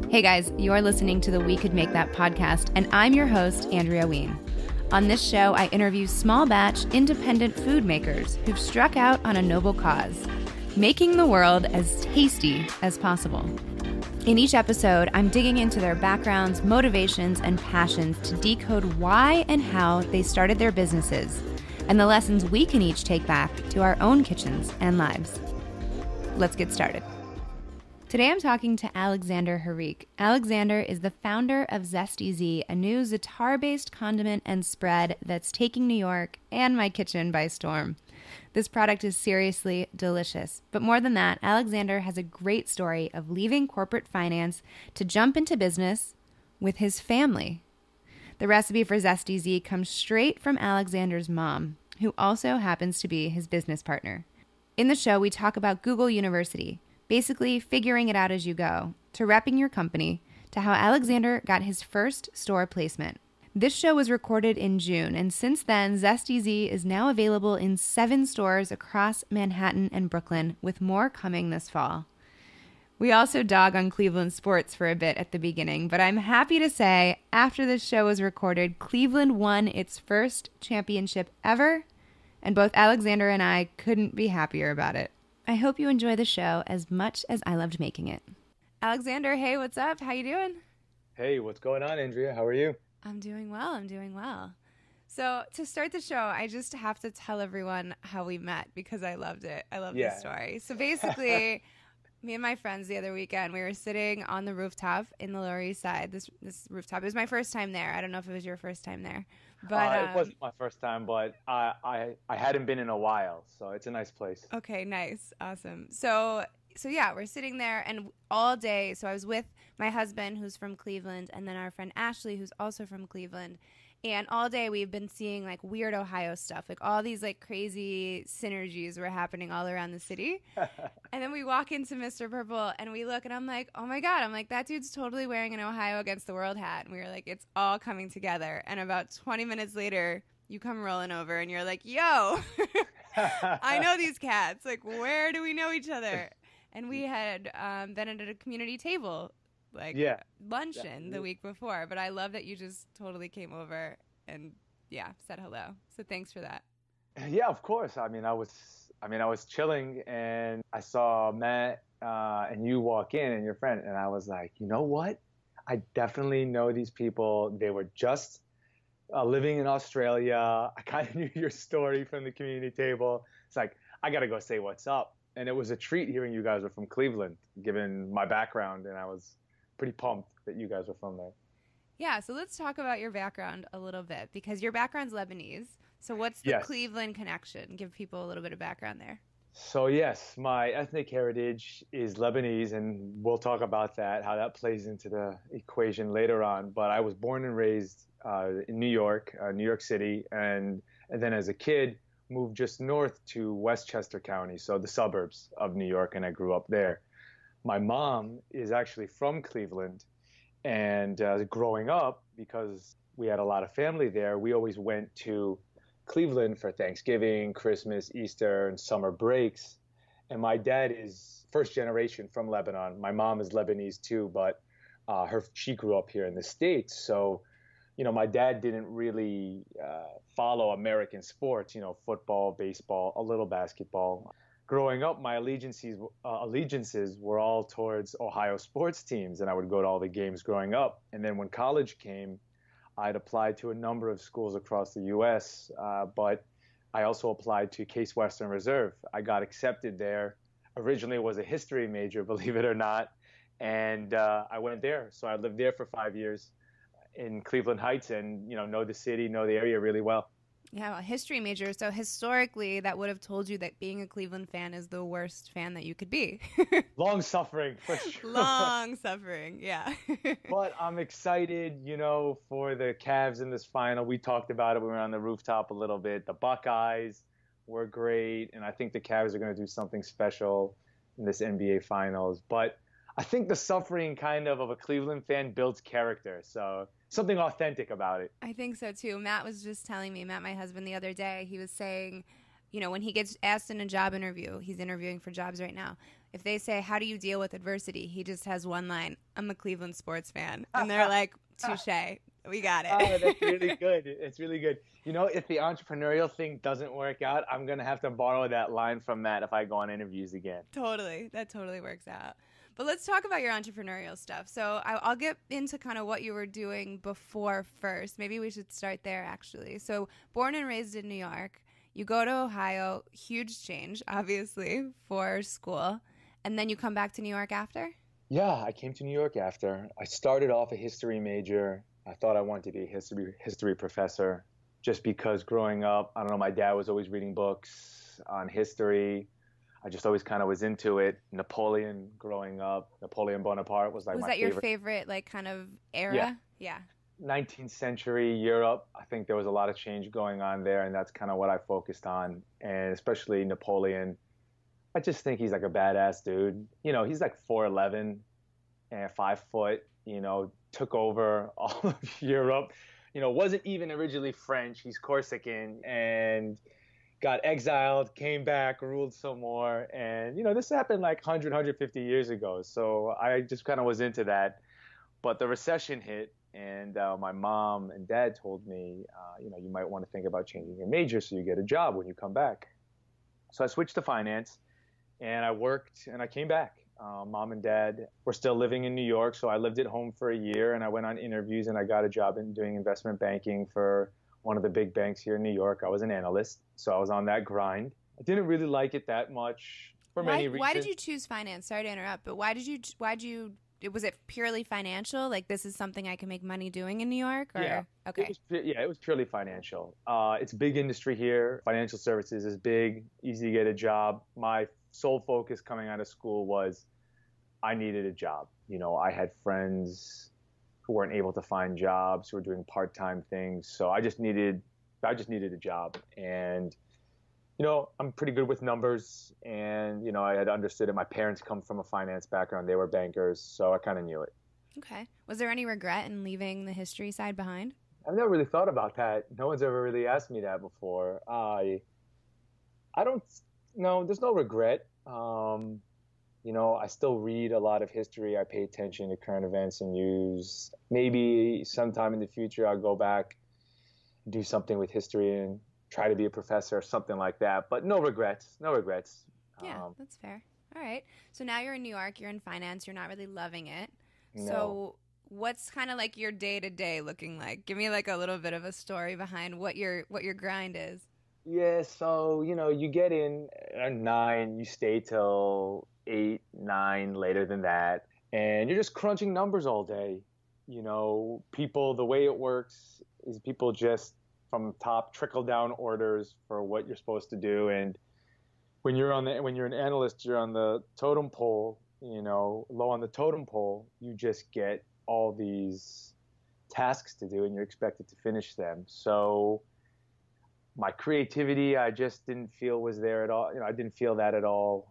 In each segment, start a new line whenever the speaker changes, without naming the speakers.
Hey guys, you're listening to the We Could Make That podcast, and I'm your host, Andrea Ween. On this show, I interview small batch, independent food makers who've struck out on a noble cause, making the world as tasty as possible. In each episode, I'm digging into their backgrounds, motivations, and passions to decode why and how they started their businesses, and the lessons we can each take back to our own kitchens and lives. Let's get started. Today I'm talking to Alexander Harik. Alexander is the founder of Zesty Z, a new za'atar-based condiment and spread that's taking New York and my kitchen by storm. This product is seriously delicious. But more than that, Alexander has a great story of leaving corporate finance to jump into business with his family. The recipe for Zesty Z comes straight from Alexander's mom, who also happens to be his business partner. In the show, we talk about Google University, basically figuring it out as you go, to repping your company, to how Alexander got his first store placement. This show was recorded in June, and since then, Zesty Z is now available in 7 stores across Manhattan and Brooklyn, with more coming this fall. We also dog on Cleveland sports for a bit at the beginning, but I'm happy to say, after this show was recorded, Cleveland won its first championship ever, and both Alexander and I couldn't be happier about it. I hope you enjoy the show as much as I loved making it. Alexander, hey, what's up? How you doing?
Hey, what's going on, Andrea? How are you?
I'm doing well. So to start the show, I just have to tell everyone how we met because I loved it. I love this story. So basically, me and my friends the other weekend, we were sitting on the rooftop in the Lower East Side. This rooftop, it was my first time there. I don't know if it was your first time there. But
it wasn't my first time, but I hadn't been in a while, so it's a nice place.
Okay, nice. Awesome. So yeah, we're sitting there and all day. So I was with my husband who's from Cleveland and then our friend Ashley who's also from Cleveland. And all day we've been seeing like weird Ohio stuff, like all these like crazy synergies were happening all around the city. And then we walk into Mr. Purple and we look and I'm like, oh my God, that dude's totally wearing an Ohio against the world hat. And we were like, it's all coming together. And about 20 minutes later, you come rolling over and you're like, yo, I know these cats. Like, where do we know each other? And we had been at a community table luncheon the week before, but I love that you just totally came over and said hello. So thanks for that.
Yeah, of course. I was chilling and I saw Matt and you walk in and your friend, and I was like, you know what? I definitely know these people. They were just living in Australia. I kind of knew your story from the community table. It's like, I got to go say what's up. And it was a treat hearing you guys were from Cleveland, given my background, and I was pretty pumped that you guys were from there.
Yeah, so let's talk about your background a little bit, because your background's Lebanese. So what's the Cleveland connection? Give people a little bit of background there.
So yes, my ethnic heritage is Lebanese, and we'll talk about that, how that plays into the equation later on. But I was born and raised in New York City, and then as a kid, moved just north to Westchester County, so the suburbs of New York, and I grew up there. My mom is actually from Cleveland, and growing up, because we had a lot of family there, we always went to Cleveland for Thanksgiving, Christmas, Easter, and summer breaks. And my dad is first generation from Lebanon. My mom is Lebanese too, but she grew up here in the States. So, my dad didn't really follow American sports, football, baseball, a little basketball. Growing up, my allegiances were all towards Ohio sports teams, and I would go to all the games growing up. And then when college came, I'd applied to a number of schools across the U.S., but I also applied to Case Western Reserve. I got accepted there. Originally was a history major, believe it or not, and I went there. So I lived there for 5 years in Cleveland Heights, and know the city, know the area really well.
Yeah, a history major. So historically, that would have told you that being a Cleveland fan is the worst fan that you could be.
Long suffering, for sure.
Long suffering, yeah.
But I'm excited, for the Cavs in this final. We talked about it. We were on the rooftop a little bit. The Buckeyes were great, and I think the Cavs are going to do something special in this NBA Finals. But I think the suffering kind of a Cleveland fan builds character. So something authentic about it.
I think so too. Matt was just telling me, Matt, my husband, the other day, he was saying when he gets asked in a job interview, he's interviewing for jobs right now. If they say, how do you deal with adversity? He just has one line, I'm a Cleveland sports fan. And they're like, touche, we got it.
Oh, that's really good. It's really good. If the entrepreneurial thing doesn't work out, I'm going to have to borrow that line from Matt if I go on interviews again.
Totally. That totally works out. But let's talk about your entrepreneurial stuff. So I'll get into kind of what you were doing before first. Maybe we should start there, actually. So born and raised in New York, you go to Ohio, huge change, obviously, for school. And then you come back to New York after?
Yeah, I came to New York after. I started off a history major. I thought I wanted to be a history professor just because growing up, I don't know, my dad was always reading books on history. I just always kind of was into it. Napoleon growing up, Napoleon Bonaparte was like my favorite.
Was that your favorite, like, kind of era? Yeah.
19th century Europe, I think there was a lot of change going on there, and that's kind of what I focused on, and especially Napoleon. I just think he's like a badass dude. He's like 4'11" and 5 foot, took over all of Europe, wasn't even originally French. He's Corsican and got exiled, came back, ruled some more. And, this happened like 150 years ago. So I just kind of was into that. But the recession hit, and my mom and dad told me, you might want to think about changing your major so you get a job when you come back. So I switched to finance. And I worked, and I came back. Mom and dad were still living in New York, so I lived at home for a year, and I went on interviews, and I got a job in doing investment banking for one of the big banks here in New York. I was an analyst, so I was on that grind. I didn't really like it that much for many reasons.
Why did you choose finance? Sorry to interrupt, but was it purely financial? Like, this is something I can make money doing in New York? Or?
Yeah.
Okay.
It was purely financial. It's a big industry here. Financial services is big, easy to get a job. My sole focus coming out of school was I needed a job. I had friends who weren't able to find jobs, who were doing part-time things. So I just needed a job. And, I'm pretty good with numbers. And, I had understood it. My parents come from a finance background. They were bankers. So I kind of knew it.
Okay. Was there any regret in leaving the history side behind?
I've never really thought about that. No one's ever really asked me that before. I don't. No, there's no regret. I still read a lot of history. I pay attention to current events and news. Maybe sometime in the future I'll go back and do something with history and try to be a professor or something like that. But no regrets. No regrets.
Yeah, that's fair. All right. So now you're in New York. You're in finance. You're not really loving it.
No.
So what's kind of like your day-to-day looking like? Give me like a little bit of a story behind what your grind is.
Yeah, so, you get in at 9, you stay till 8, 9, later than that, and you're just crunching numbers all day. People, the way it works is people just from top trickle down orders for what you're supposed to do. And when you're an analyst, you're on the totem pole, low on the totem pole, you just get all these tasks to do and you're expected to finish them. So my creativity, I just didn't feel was there at all. I didn't feel that at all.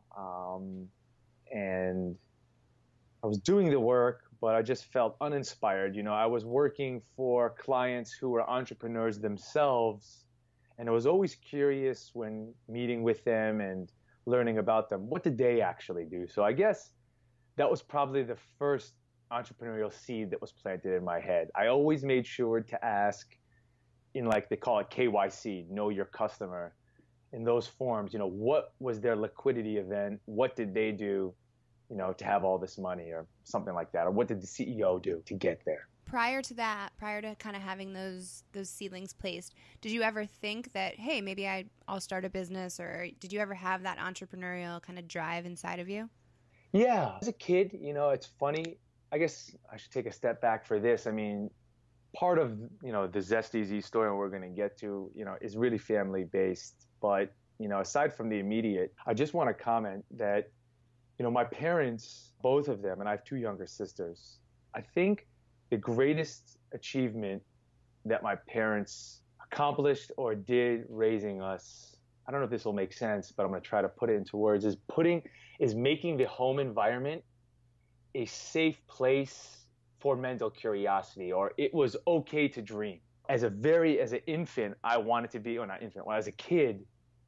And I was doing the work, but I just felt uninspired. I was working for clients who were entrepreneurs themselves, and I was always curious when meeting with them and learning about them. What did they actually do? So I guess that was probably the first entrepreneurial seed that was planted in my head. I always made sure to ask in, like, they call it KYC, know your customer, in those forms, what was their liquidity event? What did they do, to have all this money or something like that? Or what did the CEO do to get there?
Prior to kind of having those ceilings placed, did you ever think that, hey, maybe I'll start a business, or did you ever have that entrepreneurial kind of drive inside of you?
Yeah. As a kid, it's funny. I guess I should take a step back for this. I mean, part of, the Zesty Z story we're going to get to, is really family based. But, aside from the immediate, I just want to comment that, my parents, both of them, and I have 2 younger sisters, I think the greatest achievement that my parents accomplished or did raising us, I don't know if this will make sense, but I'm going to try to put it into words, is making the home environment a safe place for mental curiosity, or it was okay to dream. As an infant, I wanted to be, or not infant, when I was a kid,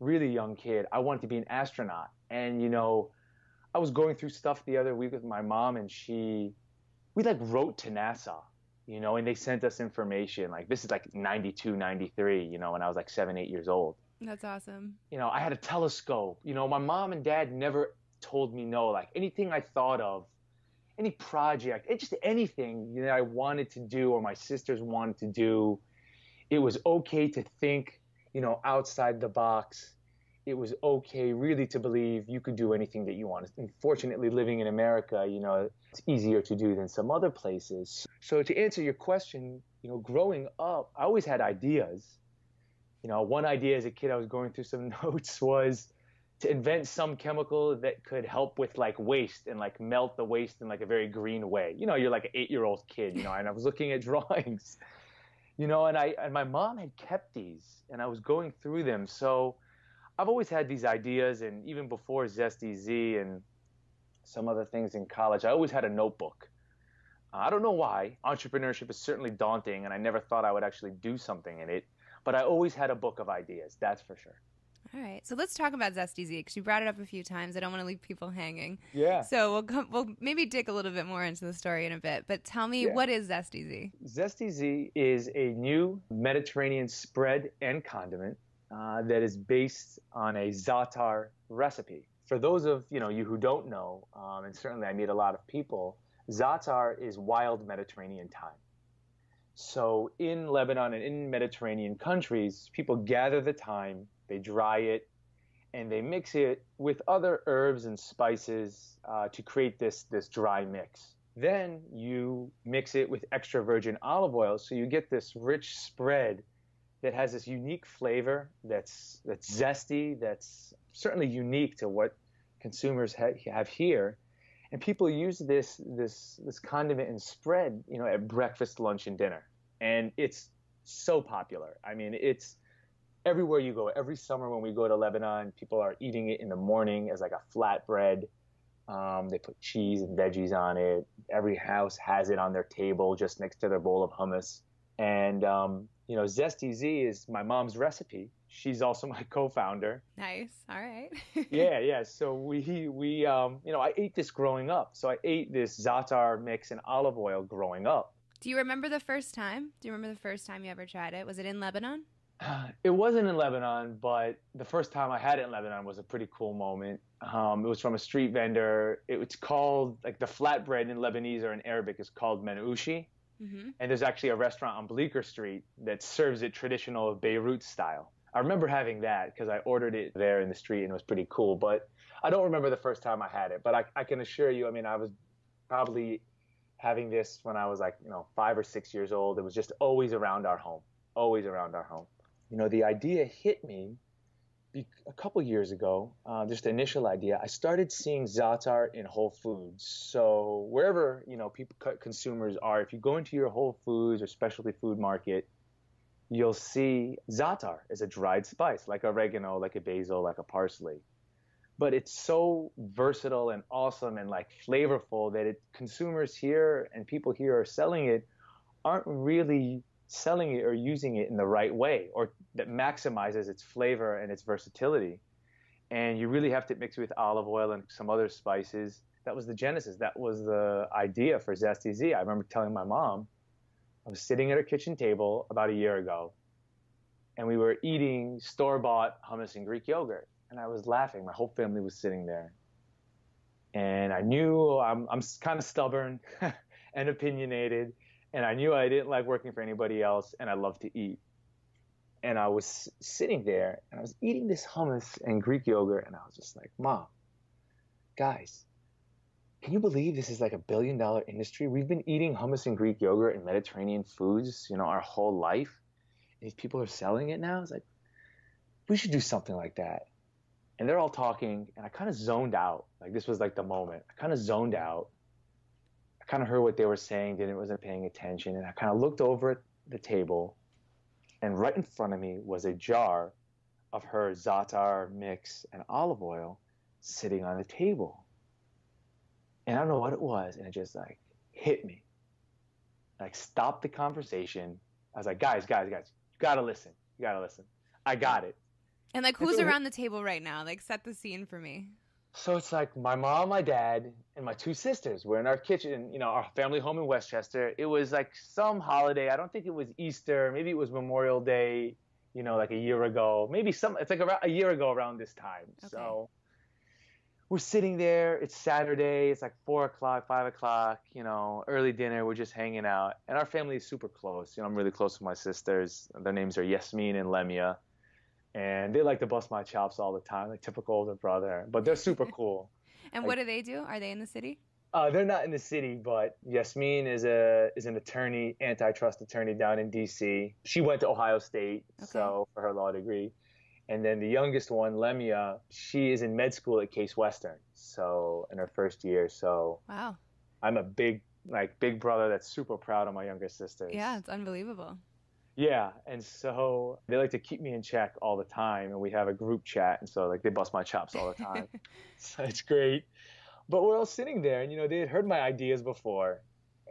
really young kid, I wanted to be an astronaut. And, I was going through stuff the other week with my mom, and we like wrote to NASA, and they sent us information. Like, this is like 92, 93, when I was like 7, 8 years old.
That's awesome.
I had a telescope. My mom and dad never told me no. Like, anything I thought of, any project, just anything I wanted to do or my sisters wanted to do, it was okay to think, outside the box. It was okay really to believe you could do anything that you wanted. Unfortunately, living in America, it's easier to do than some other places. So to answer your question, growing up, I always had ideas. One idea as a kid, I was going through some notes, was to invent some chemical that could help with like waste and like melt the waste in like a very green way. You're like an 8-year-old kid, and I was looking at drawings, and my mom had kept these, and I was going through them. So I've always had these ideas, and even before Zesty Z and some other things in college, I always had a notebook. I don't know why. Entrepreneurship is certainly daunting, and I never thought I would actually do something in it. But I always had a book of ideas, that's for sure.
All right. So let's talk about Zesty Z, because you brought it up a few times. I don't want to leave people hanging.
Yeah.
So we'll maybe dig a little bit more into the story in a bit. But tell me, what is Zesty Z?
Zesty Z is a new Mediterranean spread and condiment that is based on a za'atar recipe. For those of you who don't know, and certainly I meet a lot of people, za'atar is wild Mediterranean thyme. So in Lebanon and in Mediterranean countries, people gather the thyme, they dry it, and they mix it with other herbs and spices to create this dry mix. Then you mix it with extra virgin olive oil, so you get this rich spread that has this unique flavor that's zesty, that's certainly unique to what consumers have here. And people use this condiment and spread, at breakfast, lunch, and dinner. And it's so popular. I mean, it's everywhere you go. Every summer when we go to Lebanon, people are eating it in the morning as like a flatbread. They put cheese and veggies on it. Every house has it on their table just next to their bowl of hummus. And, Zesty Z is my mom's recipe. She's also my co-founder.
Nice. All right.
Yeah. So I ate this growing up. So I ate this za'atar mix and olive oil growing up.
Do you remember the first time? Do you remember the first time you ever tried it? Was it in Lebanon?
It wasn't in Lebanon, but the first time I had it in Lebanon was a pretty cool moment. It was from a street vendor. It's called, like, the flatbread in Lebanese or in Arabic is called menoushi. Mm-hmm. And there's actually a restaurant on Bleecker Street that serves it traditional Beirut style. I remember having that because I ordered it there in the street and it was pretty cool. But I don't remember the first time I had it. But I can assure you, I was probably having this when I was like, 5 or 6 years old. It was just always around our home, always around our home. The idea hit me a couple years ago, just the initial idea. I started seeing za'atar in Whole Foods. So wherever, consumers are, if you go into your Whole Foods or specialty food market, you'll see za'atar as a dried spice, like oregano, like a basil, like a parsley. But it's so versatile and awesome and like flavorful that consumers here and people here are selling it aren't really selling it or using it in the right way, or that maximizes its flavor and its versatility. And you really have to mix it with olive oil and some other spices. That was the genesis. That was the idea for Zesty Z. I remember telling my mom, I was sitting at her kitchen table about a year ago, and we were eating store-bought hummus and Greek yogurt. And I was laughing. My whole family was sitting there. And I knew I'm kind of stubborn and opinionated. And I knew I didn't like working for anybody else, and I love to eat. And I was sitting there, and I was eating this hummus and Greek yogurt, and I was just like, Mom, guys, can you believe this is like $1 billion industry? We've been eating hummus and Greek yogurt and Mediterranean foods, our whole life. And these people are selling it now? It's like, we should do something like that. And they're all talking, and I kind of zoned out. Like, this was like the moment. I kind of zoned out. I kind of heard what they were saying, wasn't paying attention, and I kind of looked over at the table, and right in front of me was a jar of her za'atar mix and olive oil sitting on the table. And I don't know what it was, and it just like hit me. Like, stopped the conversation. I was like, guys, you gotta listen. I got it.
And like, who's around the table right now? Like, set the scene for me.
So it's like my mom, my dad, and my two sisters. We're in our kitchen, our family home in Westchester. It was like some holiday. I don't think it was Easter. Maybe it was Memorial Day, like a year ago. It's like around a year ago around this time. Okay. So we're sitting there. It's Saturday. It's like 4 o'clock, 5 o'clock, early dinner. We're just hanging out. And our family is super close. I'm really close with my sisters. Their names are Yasmin and Lemia. And they like to bust my chops all the time, like typical older brother. But they're super cool.
And what do they do? Are they in the city?
They're not in the city, but Yasmin is an attorney, antitrust attorney down in D.C. She went to Ohio State, so for her law degree. And then the youngest one, Lemia, she is in med school at Case Western, so in her first year. So
wow,
I'm a big brother that's super proud of my younger sisters.
Yeah, it's unbelievable.
Yeah, and so they like to keep me in check all the time, and we have a group chat, and so like they bust my chops all the time. So it's great. But we're all sitting there, and they had heard my ideas before,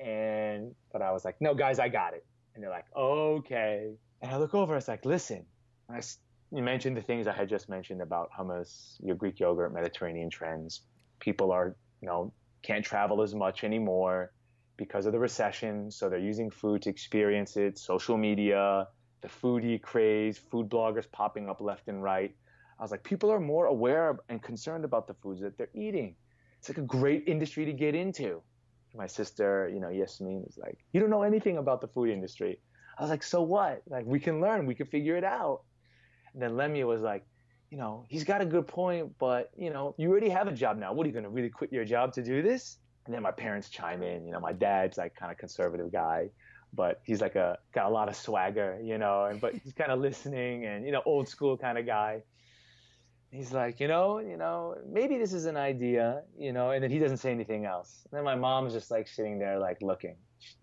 but I was like, no, guys, I got it. And they're like, okay. And I look over, it's like, listen, you mentioned the things I had just mentioned about hummus, your Greek yogurt, Mediterranean trends. People are, can't travel as much anymore because of the recession, so they're using food to experience it, social media, the foodie craze, food bloggers popping up left and right. I was like, people are more aware and concerned about the foods that they're eating. It's like a great industry to get into. My sister, Yasmin, was like, you don't know anything about the food industry. I was like, so what? Like, we can learn, we can figure it out. And then Lemia was like, he's got a good point, but, you already have a job now. What, are you going to really quit your job to do this? And then my parents chime in. My dad's like kind of conservative guy, but he's like got a lot of swagger, but he's kind of listening and, old school kind of guy. He's like, maybe this is an idea, and then he doesn't say anything else. And then my mom's just like sitting there like looking.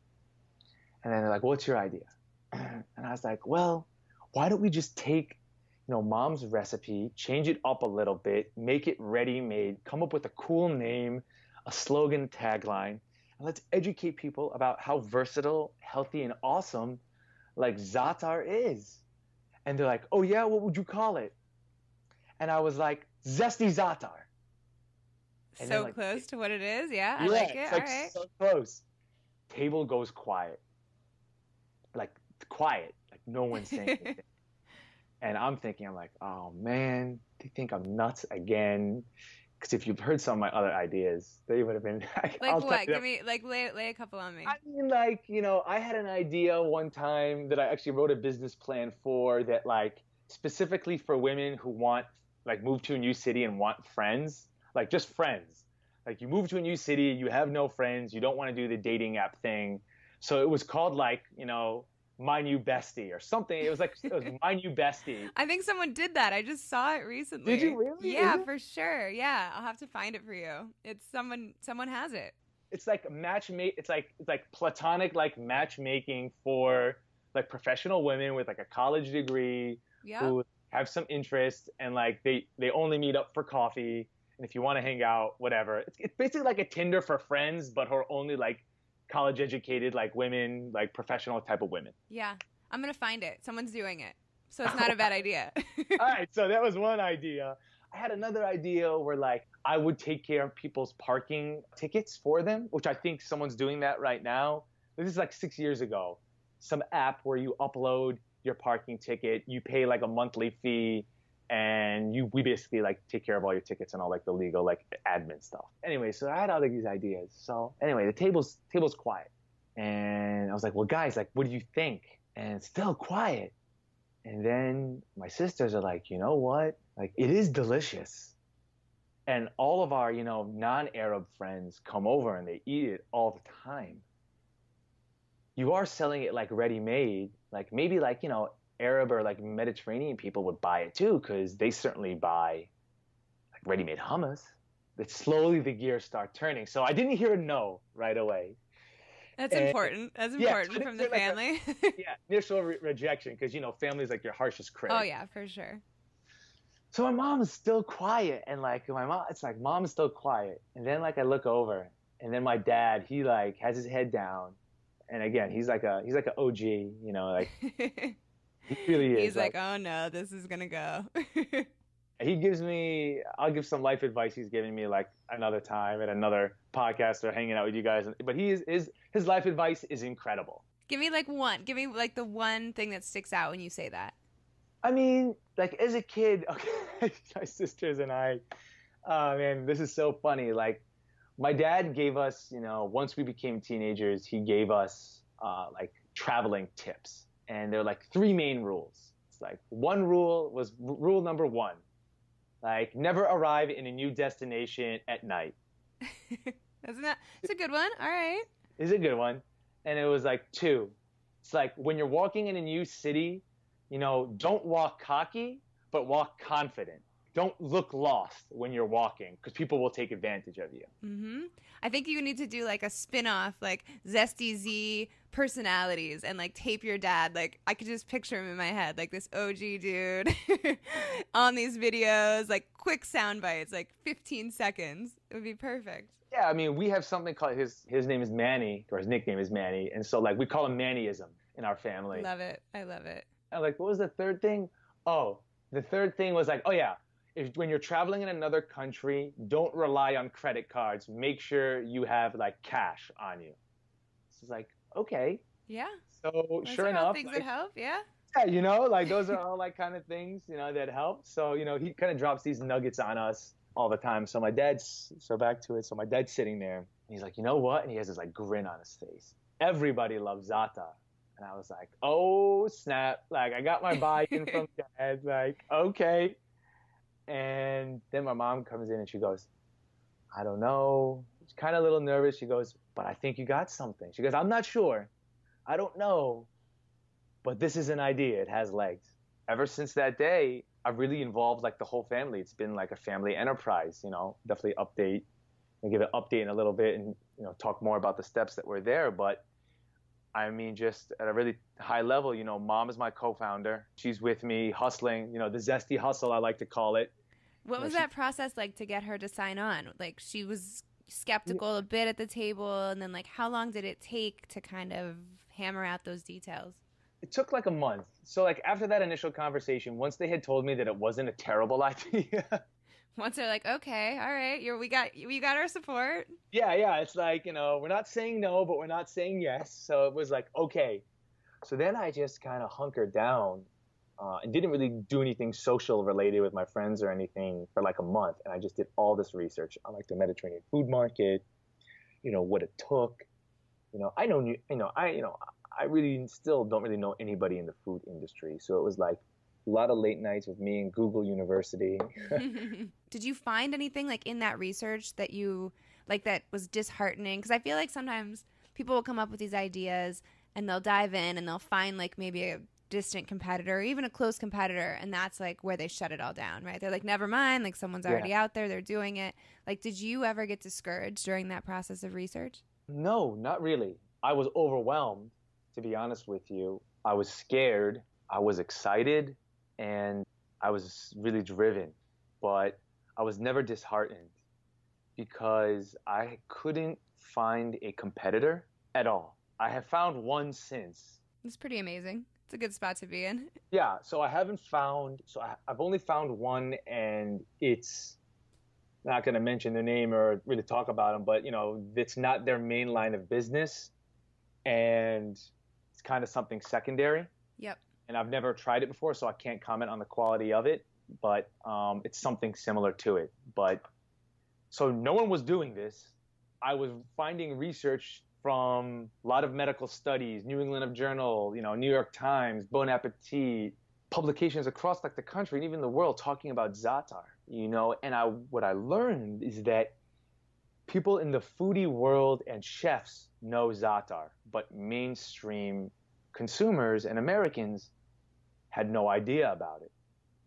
And then they're like, what's your idea? And I was like, well, why don't we just take, mom's recipe, change it up a little bit, make it ready-made, come up with a cool name, a slogan, tagline, and let's educate people about how versatile, healthy, and awesome like za'atar is. And they're like, oh yeah, what would you call it? And I was like, Zesty Z.
So like, close to what it is, yeah, I like it.
It's
all
like
right.
So close. Table goes quiet, like no one's saying anything. And I'm like, oh man, they think I'm nuts again. Because if you've heard some of my other ideas, they would have been
like what? Give me lay a couple on me.
I mean, I had an idea one time that I actually wrote a business plan for that, like, specifically for women who want, like, move to a new city and want friends, like just friends. Like, you move to a new city, you have no friends, you don't want to do the dating app thing. So it was called like, My New Bestie or something. It was My New Bestie.
I think someone did that. I just saw it recently.
Did you really?
Yeah, for sure. Yeah, I'll have to find it for you. It's someone has it.
It's like it's like platonic like matchmaking for like professional women with like a college degree who have some interest, and like they only meet up for coffee, and if you want to hang out, whatever. It's basically like a Tinder for friends, but who are only like college educated, like women, like professional type of women.
Yeah, I'm gonna find it. Someone's doing it, so it's not a bad idea.
All right, so that was one idea. I had another idea where like I would take care of people's parking tickets for them, which I think someone's doing that right now. This is like 6 years ago. Some app where you upload your parking ticket, you pay like a monthly fee, and we basically like take care of all your tickets and all like the legal like admin stuff. Anyway, so I had all these ideas. So anyway, the table's quiet, and I was like, well, guys, like, what do you think? And it's still quiet. And then my sisters are like, you know what? Like, it is delicious. And all of our, non-Arab friends come over and they eat it all the time. You are selling it like ready-made, like maybe like, Arab or like Mediterranean people would buy it too, because they certainly buy like ready-made hummus. That slowly the gears start turning. So I didn't hear a no right away.
That's important. That's important from the family.
Initial rejection, because family's like your harshest critic.
Oh yeah, for sure.
So my mom is still quiet, and like it's like mom is still quiet, and then like I look over, and then my dad, he like has his head down, and again he's like a OG, like He really
He's
is.
like, oh no, this is gonna go.
I'll give some life advice he's giving me like another time at another podcast or hanging out with you guys. But his life advice is incredible.
Give me like one. Give me like the one thing that sticks out when you say that.
I mean, like as a kid, okay, my sisters and I, oh man, this is so funny. Like my dad gave us, once we became teenagers, he gave us like traveling tips. And there are like three main rules. It's like one rule was rule number one. Like never arrive in a new destination at night.
It's a good one. All right.
Is a good one. And it was like two. It's like when you're walking in a new city, don't walk cocky, but walk confident. Don't look lost when you're walking because people will take advantage of you.
Mm-hmm. I think you need to do like a spin-off, like Zesty Z personalities and like tape your dad. Like I could just picture him in my head, like this OG dude on these videos, like quick sound bites, like 15 seconds. It would be perfect.
Yeah, I mean, we have something called his name is Manny, or his nickname is Manny. And so like we call him Mannyism in our family.
Love it. I love it.
And like, what was the third thing? Oh, the third thing was like, oh yeah. When you're traveling in another country, don't rely on credit cards. Make sure you have like cash on you. It's like, okay.
Yeah.
So
those
sure
are
enough.
all things that help. Yeah.
Yeah, like those are all like kind of things, that help. So, he kind of drops these nuggets on us all the time. So back to it. So my dad's sitting there and he's like, you know what? And he has this like grin on his face. Everybody loves za'atar. And I was like, oh snap. Like I got my buy-in from dad. Like, okay. And then my mom comes in and she goes, I don't know. She's kind of a little nervous. She goes, but I think you got something. She goes, I'm not sure. I don't know. But this is an idea. It has legs. Ever since that day, I've really involved like the whole family. It's been like a family enterprise, definitely update and give an update in a little bit and, talk more about the steps that were there. But I mean, just at a really high level, mom is my co-founder. She's with me hustling, the zesty hustle, I like to call it.
What was that process like to get her to sign on? Like she was skeptical a bit at the table, and then like how long did it take to kind of hammer out those details?
It took like a month. So like after that initial conversation, once they had told me that it wasn't a terrible idea.
Once they're like, okay, all right, we got our support.
Yeah, it's like, we're not saying no, but we're not saying yes. So it was like, okay. So then I just kind of hunkered down and didn't really do anything social related with my friends or anything for like a month. And I just did all this research on like the Mediterranean food market, what it took. I really still don't really know anybody in the food industry. So it was like a lot of late nights with me and Google University.
Did you find anything like in that research that you like that was disheartening? Because I feel like sometimes people will come up with these ideas and they'll dive in and they'll find like maybe a distant competitor or even a close competitor, and that's like where they shut it all down, right? They're like, never mind, like someone's already out there, they're doing it. Like, did you ever get discouraged during that process of research?
No, not really. I was overwhelmed, to be honest with you. I was scared, I was excited, and I was really driven, but I was never disheartened because I couldn't find a competitor at all. I have found one since.
It's pretty amazing. It's a good spot to be in.
Yeah, so I've only found one, and it's not going to mention their name or really talk about them, but it's not their main line of business, and it's kind of something secondary.
Yep.
And I've never tried it before, so I can't comment on the quality of it, but it's something similar to it. But so no one was doing this. I was finding research from a lot of medical studies, New England Journal, New York Times, Bon Appetit, publications across like the country and even the world talking about za'atar, and what I learned is that people in the foodie world and chefs know za'atar, but mainstream consumers and Americans had no idea about it.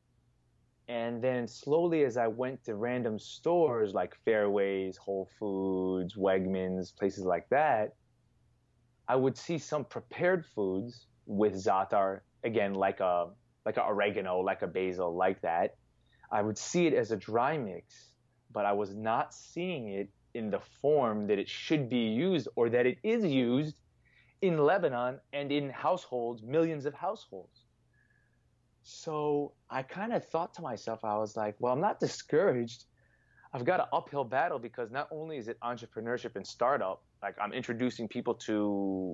And then slowly as I went to random stores like Fairways, Whole Foods, Wegmans, places like that, I would see some prepared foods with za'atar, again, like a oregano, like a basil, like that. I would see it as a dry mix, but I was not seeing it in the form that it should be used or that it is used in Lebanon and in households, millions of households. So I kind of thought to myself, I was like, well, I'm not discouraged. I've got an uphill battle because not only is it entrepreneurship and startup, like I'm introducing people to,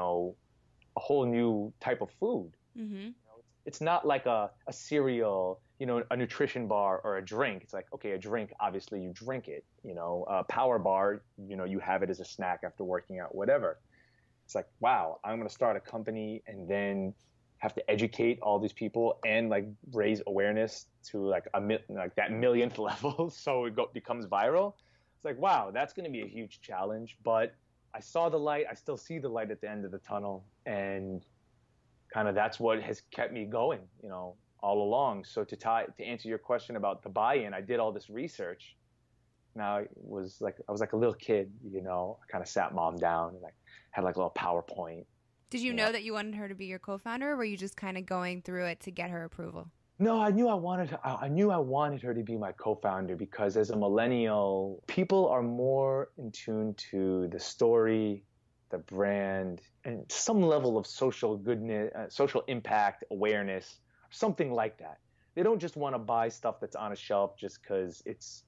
a whole new type of food.
Mm-hmm.
It's not like a cereal, a nutrition bar or a drink. It's like, okay, a drink, obviously you drink it, a power bar, you have it as a snack after working out, whatever. It's like, wow, I'm going to start a company and then have to educate all these people and like raise awareness to like that millionth level so becomes viral. It's like, wow, that's going to be a huge challenge, but I saw the light. I still see the light at the end of the tunnel, and kind of that's what has kept me going, all along. So to answer your question about the buy-in, I did all this research. Now I was like a little kid, I kind of sat mom down and like had like a little PowerPoint.
Did you know that you wanted her to be your co-founder, or were you just kind of going through it to get her approval?
No, I knew I wanted her to be my co-founder because as a millennial, people are more in tune to the story, the brand, and some level of social goodness, social impact, awareness, something like that. They don't just want to buy stuff that's on a shelf just because it's,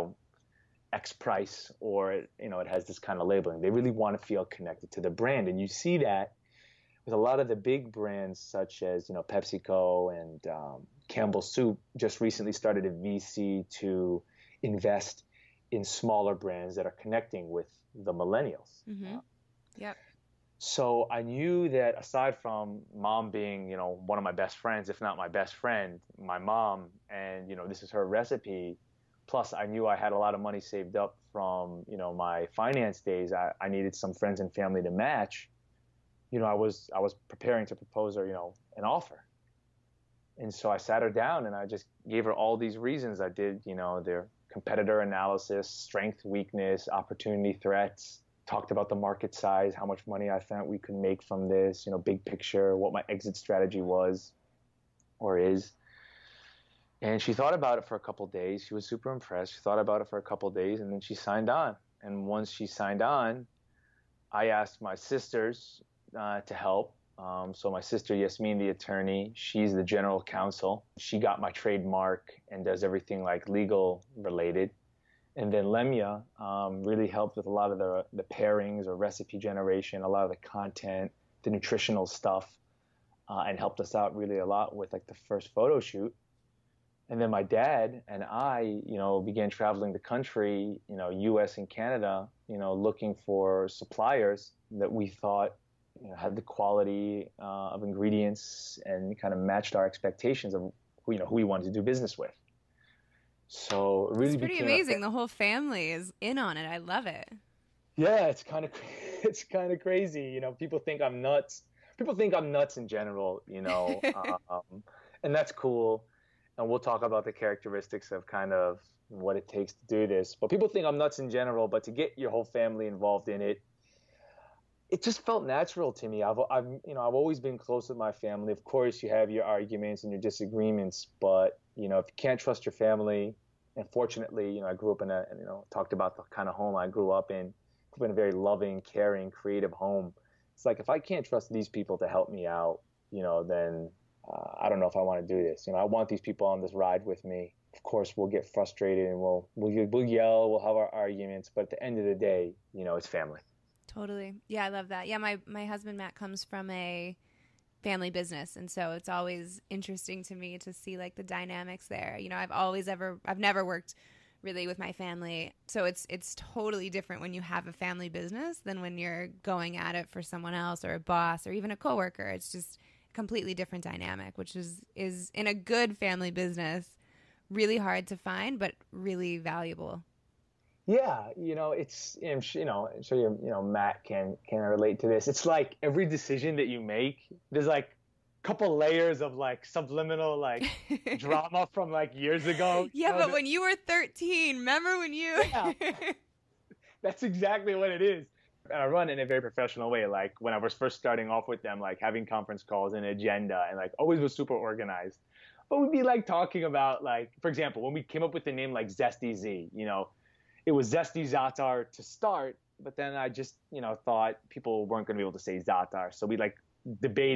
X price or, it has this kind of labeling. They really want to feel connected to the brand. And you see that with a lot of the big brands such as, PepsiCo and Campbell's Soup just recently started a VC to invest in smaller brands that are connecting with the millennials.
Mm-hmm. Yep.
So I knew that aside from mom being, one of my best friends, if not my best friend, my mom, and, this is her recipe, plus I knew I had a lot of money saved up from, my finance days. I needed some friends and family to match. I was preparing to propose her, an offer. And so I sat her down and I just gave her all these reasons. I did, their competitor analysis, strength, weakness, opportunity, threats, talked about the market size, how much money I thought we could make from this, big picture, what my exit strategy was or is. And she thought about it for a couple of days. She was super impressed. She thought about it for a couple of days and then she signed on. And once she signed on, I asked my sisters to help. So my sister, Yasmin, the attorney, she's the general counsel. She got my trademark and does everything like legal related. And then Lemia really helped with a lot of the pairings or recipe generation, a lot of the content, the nutritional stuff, and helped us out really a lot with like the first photo shoot. And then my dad and I, began traveling the country, US and Canada, looking for suppliers that we thought had the quality of ingredients and kind of matched our expectations of who we wanted to do business with. So it really
it's pretty amazing. The whole family is in on it. I love it.
Yeah, it's kind of crazy. People think I'm nuts. People think I'm nuts in general, and that's cool. And we'll talk about the characteristics of kind of what it takes to do this. But people think I'm nuts in general, but to get your whole family involved in it, it just felt natural to me. I've always been close with my family. Of course, you have your arguments and your disagreements, but if you can't trust your family, and fortunately, I grew up in talked about the kind of home I grew up in a very loving, caring, creative home. It's like if I can't trust these people to help me out, then I don't know if I want to do this. I want these people on this ride with me. Of course, we'll get frustrated and we'll yell, we'll have our arguments, but at the end of the day, it's family.
Totally. Yeah, I love that. Yeah, my husband, Matt, comes from a family business. And so it's always interesting to me to see like the dynamics there. I've never worked really with my family. So it's totally different when you have a family business than when you're going at it for someone else or a boss or even a coworker. It's just a completely different dynamic, which is in a good family business really hard to find, but really valuable.
Yeah, I'm sure Matt can relate to this. It's like every decision that you make, there's like a couple layers of like subliminal like drama from like years ago.
Yeah, but when you were 13, remember when you?
Yeah, that's exactly what it is. And I run in a very professional way. Like when I was first starting off with them, like having conference calls and agenda, and like always was super organized. But we'd be like talking about like, for example, when we came up with the name like Zesty Z, it was Zesty Za'atar to start, but then I just, thought people weren't going to be able to say za'atar. So we like debated,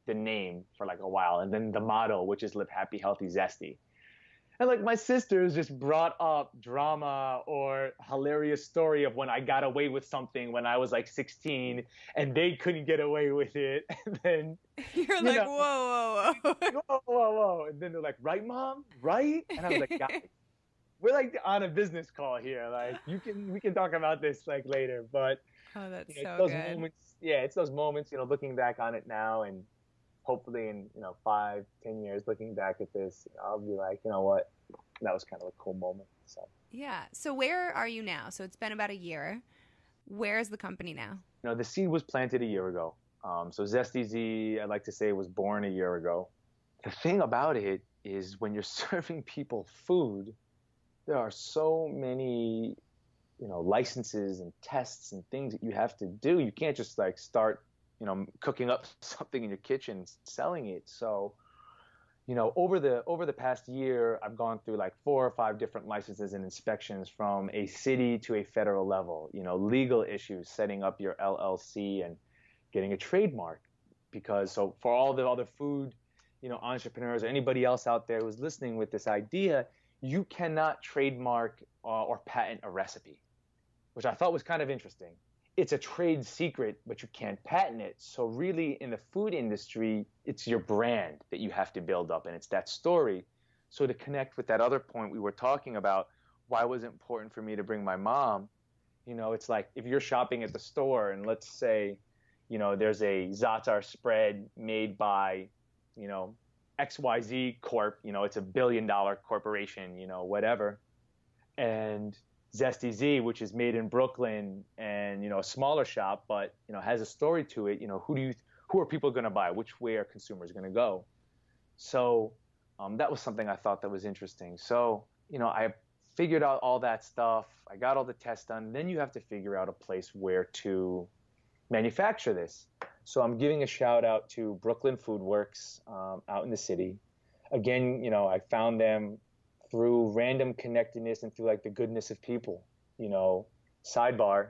the name for like a while, and then the motto, which is live happy, healthy, zesty. And like my sisters just brought up drama or hilarious story of when I got away with something when I was like 16 and they couldn't get away with it. And then
You're like,
know,
whoa, whoa, whoa.
whoa, whoa, whoa. And then they're like, right, mom? Right? And I was like, guys, we're like on a business call here. Like we can talk about this like later. But
Oh, that's so
those
good.
moments, it's those moments, looking back on it now and hopefully in 5-10 years looking back at this, I'll be like, you know what, that was kind of a cool moment. So
Yeah. So where are you now? So it's been about a year. Where is the company now?
the seed was planted a year ago. So Zesty Z, I'd like to say, was born a year ago. The thing about it is when you're serving people food, there are so many licenses and tests and things that you have to do. You can't just like start cooking up something in your kitchen and selling it. So, over the past year, I've gone through like 4 or 5 different licenses and inspections from a city to a federal level, legal issues, setting up your LLC and getting a trademark. Because so for all the other food, entrepreneurs or anybody else out there who's listening with this idea, you cannot trademark or patent a recipe, which I thought was kind of interesting. It's a trade secret, but you can't patent it. So really in the food industry, it's your brand that you have to build up, and it's that story. So to connect with that other point we were talking about, why was it important for me to bring my mom? It's like if you're shopping at the store and let's say, there's a za'atar spread made by, XYZ Corp, it's $1 billion corporation, whatever. And Zesty Z, which is made in Brooklyn and, a smaller shop, but, has a story to it. Who are people going to buy? Which way are consumers going to go? So that was something I thought that was interesting. So, I figured out all that stuff. I got all the tests done. Then you have to figure out a place where to manufacture this. So I'm giving a shout out to Brooklyn Food Works out in the city. Again, I found them through random connectedness and through like the goodness of people. Sidebar,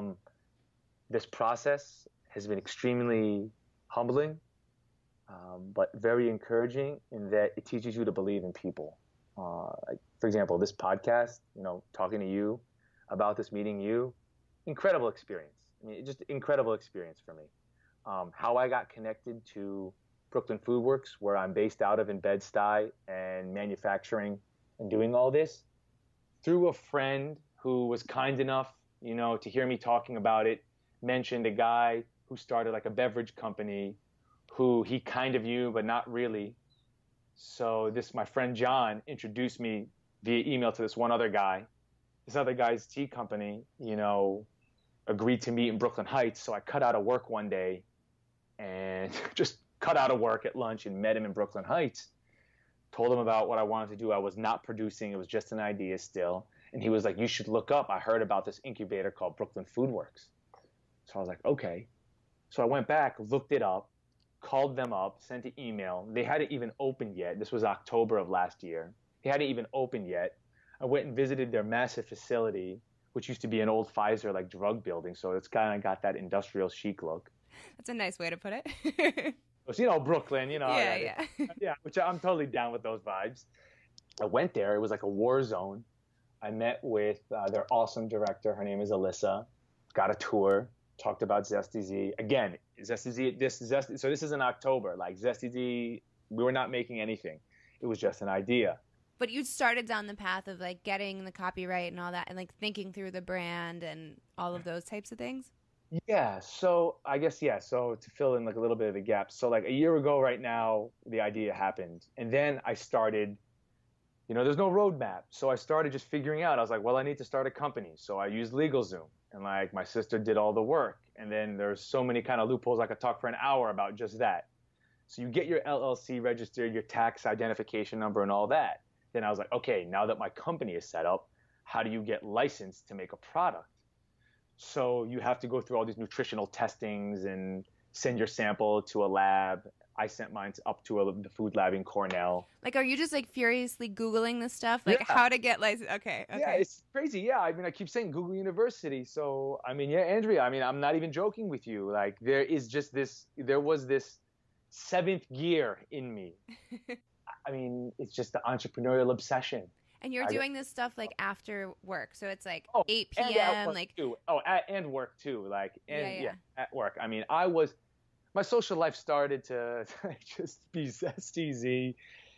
this process has been extremely humbling, but very encouraging in that it teaches you to believe in people. Like, for example, this podcast, talking to you about this, meeting you, incredible experience. I mean, just incredible experience for me. How I got connected to Brooklyn Food Works, where I'm based out of in Bed-Stuy and manufacturing and doing all this, through a friend who was kind enough, to hear me talking about it, mentioned a guy who started like a beverage company who he kind of knew, but not really. So my friend John introduced me via email to this one other guy. This other guy's tea company, agreed to meet in Brooklyn Heights. So I cut out of work one day and just cut out of work at lunch and met him in Brooklyn Heights. Told him about what I wanted to do. I was not producing. It was just an idea still. And he was like, you should look up. I heard about this incubator called Brooklyn Food Works. So I was like, okay. So I went back, looked it up, called them up, sent an email. They hadn't even opened yet. This was October of last year. They hadn't even opened yet. I went and visited their massive facility, which used to be an old Pfizer like drug building. So it's kind of got that industrial chic look.
That's a nice way to put it.
Brooklyn,
Yeah.
Yeah, which I'm totally down with those vibes. I went there. It was like a war zone. I met with their awesome director. Her name is Alyssa. Got a tour. Talked about Zesty Z. Again, Zesty Z, so this is in October. Like Zesty Z, we were not making anything. It was just an idea.
But you started down the path of like getting the copyright and all that and like thinking through the brand and all of those types of things?
Yeah, so I guess, so to fill in like a little bit of a gap. So like a year ago right now, the idea happened. And then I started, there's no roadmap. So I started just figuring out. I was like, well, I need to start a company. So I used LegalZoom. And like my sister did all the work. And then there's so many kind of loopholes I could talk for an hour about just that. So you get your LLC registered, your tax identification number and all that. Then I was like, okay, now that my company is set up, how do you get licensed to make a product? So you have to go through all these nutritional testings and send your sample to a lab. I sent mine up to the food lab in Cornell.
Like, are you just like furiously Googling this stuff? Like how to get licensed? Okay.
Yeah, it's crazy. Yeah. I mean, I keep saying Google University. So, I mean, yeah, Andrea, I mean, I'm not even joking with you. Like there was this seventh gear in me. I mean, it's just the entrepreneurial obsession.
And you're doing this stuff like after work. So it's like
Oh,
8
and at
p.m.
work
like
too. And work too. Like,
yeah,
and yeah,
yeah.
at work. I mean, my social life started to just be Zesty Z,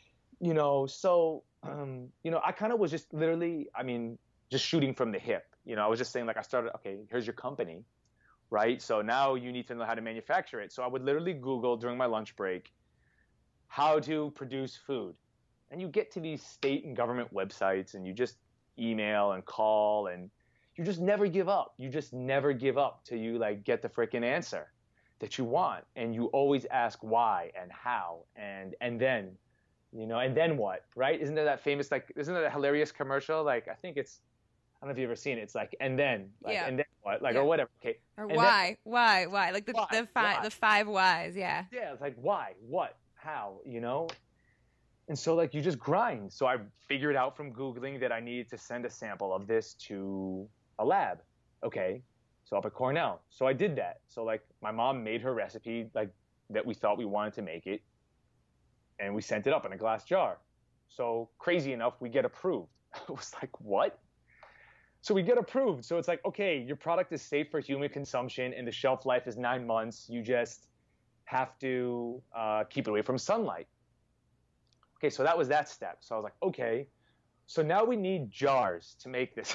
So, I kind of was just literally, I mean, just shooting from the hip. I was just saying, like, I started, okay, here's your company, right? So now you need to know how to manufacture it. So I would literally Google during my lunch break how to produce food. And you get to these state and government websites and you just email and call and you just never give up. You just never give up till you like get the freaking answer that you want. And you always ask why and how and then, and then what, right? Isn't there that famous, like, isn't there a hilarious commercial? Like, I don't know if you've ever seen it. It's like, and then, like,
Yeah.
and then what? Like,
Yeah.
or whatever. Okay.
Or
And
why? Like
then, why?
the five whys, yeah.
Yeah, it's like why, what, how, And so like you just grind. So I figured out from Googling that I needed to send a sample of this to a lab. Okay. So up at Cornell. So I did that. So like my mom made her recipe like that we thought we wanted to make it. And we sent it up in a glass jar. So crazy enough, we get approved. I was like, what? So we get approved. So it's like, okay, your product is safe for human consumption and the shelf life is 9 months. You just have to keep it away from sunlight. Okay, so that was that step. So I was like, okay, so now we need jars to make this.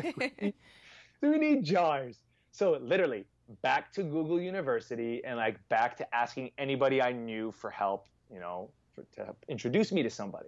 we need jars. So literally back to Google University and like back to asking anybody I knew for help, to introduce me to somebody.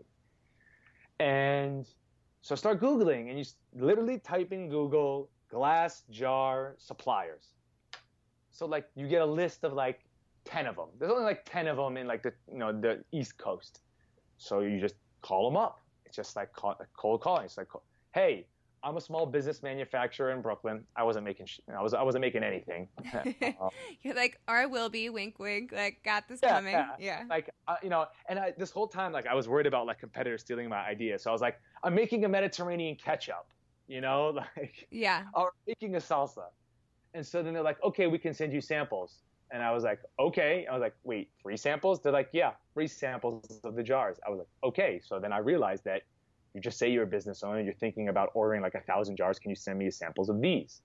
And so I start Googling and you literally type in Google glass jar suppliers. So like you get a list of like 10 of them. There's only like 10 of them in like the East Coast. So you just call them up. It's just like cold calling. It's like, hey, I'm a small business manufacturer in Brooklyn. I wasn't making I wasn't making anything.
You're like, I will be, wink, wink. Like, got this coming. Yeah.
Like, and this whole time, like, I was worried about like competitors stealing my idea. So I was like, I'm making a Mediterranean ketchup, like,
yeah,
or making a salsa. And so then they're like, okay, we can send you samples. And I was like, okay. I was like, wait, 3 samples? They're like, yeah, 3 samples of the jars. I was like, okay. So then I realized that you just say you're a business owner, you're thinking about ordering like 1,000 jars. Can you send me samples of these?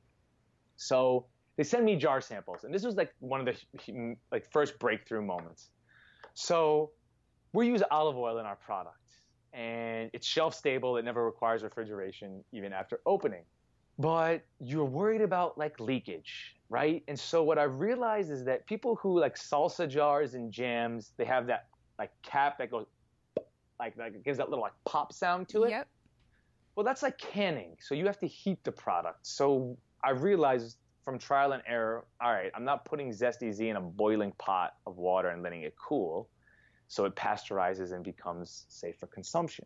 So they send me jar samples. And this was like one of the like first breakthrough moments. So we use olive oil in our product. And it's shelf stable. It never requires refrigeration even after opening. But you're worried about like leakage, right? And so what I realized is that people who like salsa jars and jams, they have that like cap that goes like it gives that little like pop sound to it.
Yep.
Well, that's like canning. So you have to heat the product. So I realized from trial and error, all right, I'm not putting Zesty Z in a boiling pot of water and letting it cool. So it pasteurizes and becomes safe for consumption.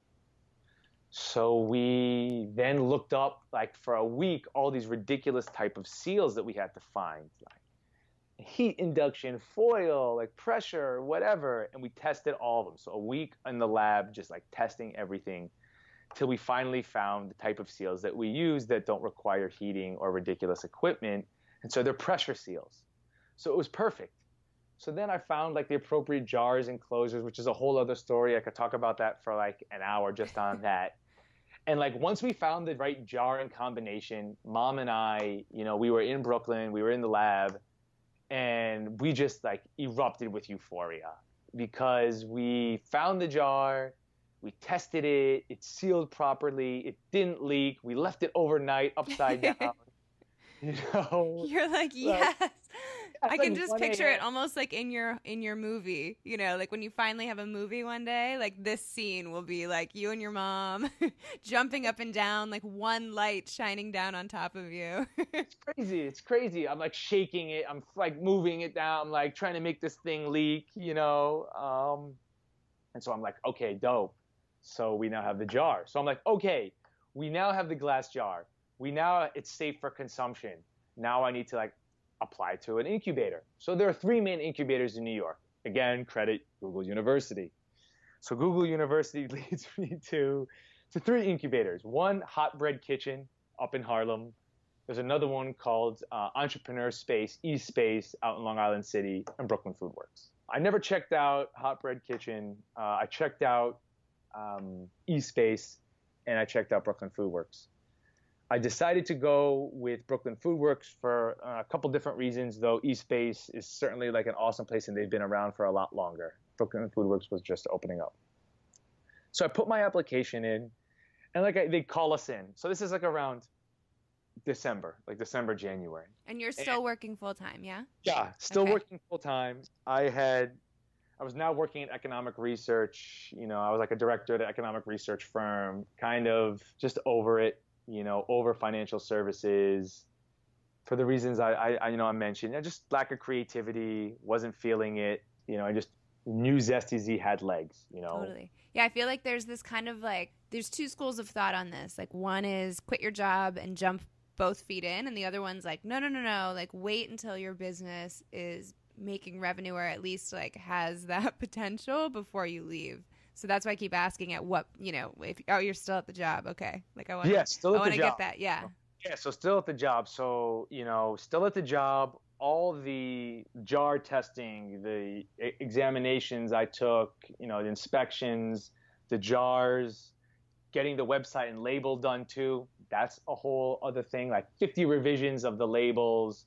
So we then looked up, like for a week, all these ridiculous type of seals that we had to find, like heat induction, foil, like pressure, whatever. And we tested all of them. So a week in the lab, just like testing everything till we finally found the type of seals that we use that don't require heating or ridiculous equipment. And so they're pressure seals. So it was perfect. So then I found like the appropriate jars and closures, which is a whole other story. I could talk about that for like an hour just on that. And like once we found the right jar and combination, Mom and I, we were in Brooklyn, we were in the lab, and we just like erupted with euphoria because we found the jar, we tested it, it sealed properly, it didn't leak, we left it overnight upside down.
You're like, yes. I can
like
just
1
picture it
a.m.
almost like in your movie, like when you finally have a movie one day, like this scene will be like you and your mom jumping up and down, like one light shining down on top of you.
It's crazy. I'm like shaking it. I'm like moving it down. I'm like trying to make this thing leak, And so I'm like, okay, dope. So we now have the jar. So I'm like, okay, we now have the glass jar. It's safe for consumption. Now I need to like apply to an incubator. So there are 3 main incubators in New York. Again, credit Google University. So Google University leads me to 3 incubators. One, Hot Bread Kitchen up in Harlem. There's another one called Entrepreneur Space, E-Space out in Long Island City, and Brooklyn Food Works. I never checked out Hot Bread Kitchen. I checked out eSpace, and I checked out Brooklyn Food Works. I decided to go with Brooklyn Food Works for a couple different reasons, though eSpace is certainly like an awesome place and they've been around for a lot longer. Brooklyn Food Works was just opening up. So I put my application in, and they call us in. So this is like around December, like December, January.
And you're still working full time, yeah?
Yeah, still working full time. I was now working in economic research. I was like a director at an economic research firm, kind of just over it, over financial services for the reasons I mentioned. Just lack of creativity, wasn't feeling it. I just knew Zesty Z had legs,
Totally. Yeah, I feel like there's this kind of there's two schools of thought on this. Like one is quit your job and jump both feet in, and the other one's like, no. Like wait until your business is making revenue or at least has that potential before you leave. So that's why I keep asking at what, if you're still at the job. Okay. I want to get that. Yeah.
Yeah. So still at the job. So, still at the job, all the jar testing, the examinations I took, the inspections, the jars, getting the website and label done too. That's a whole other thing, 50 revisions of the labels.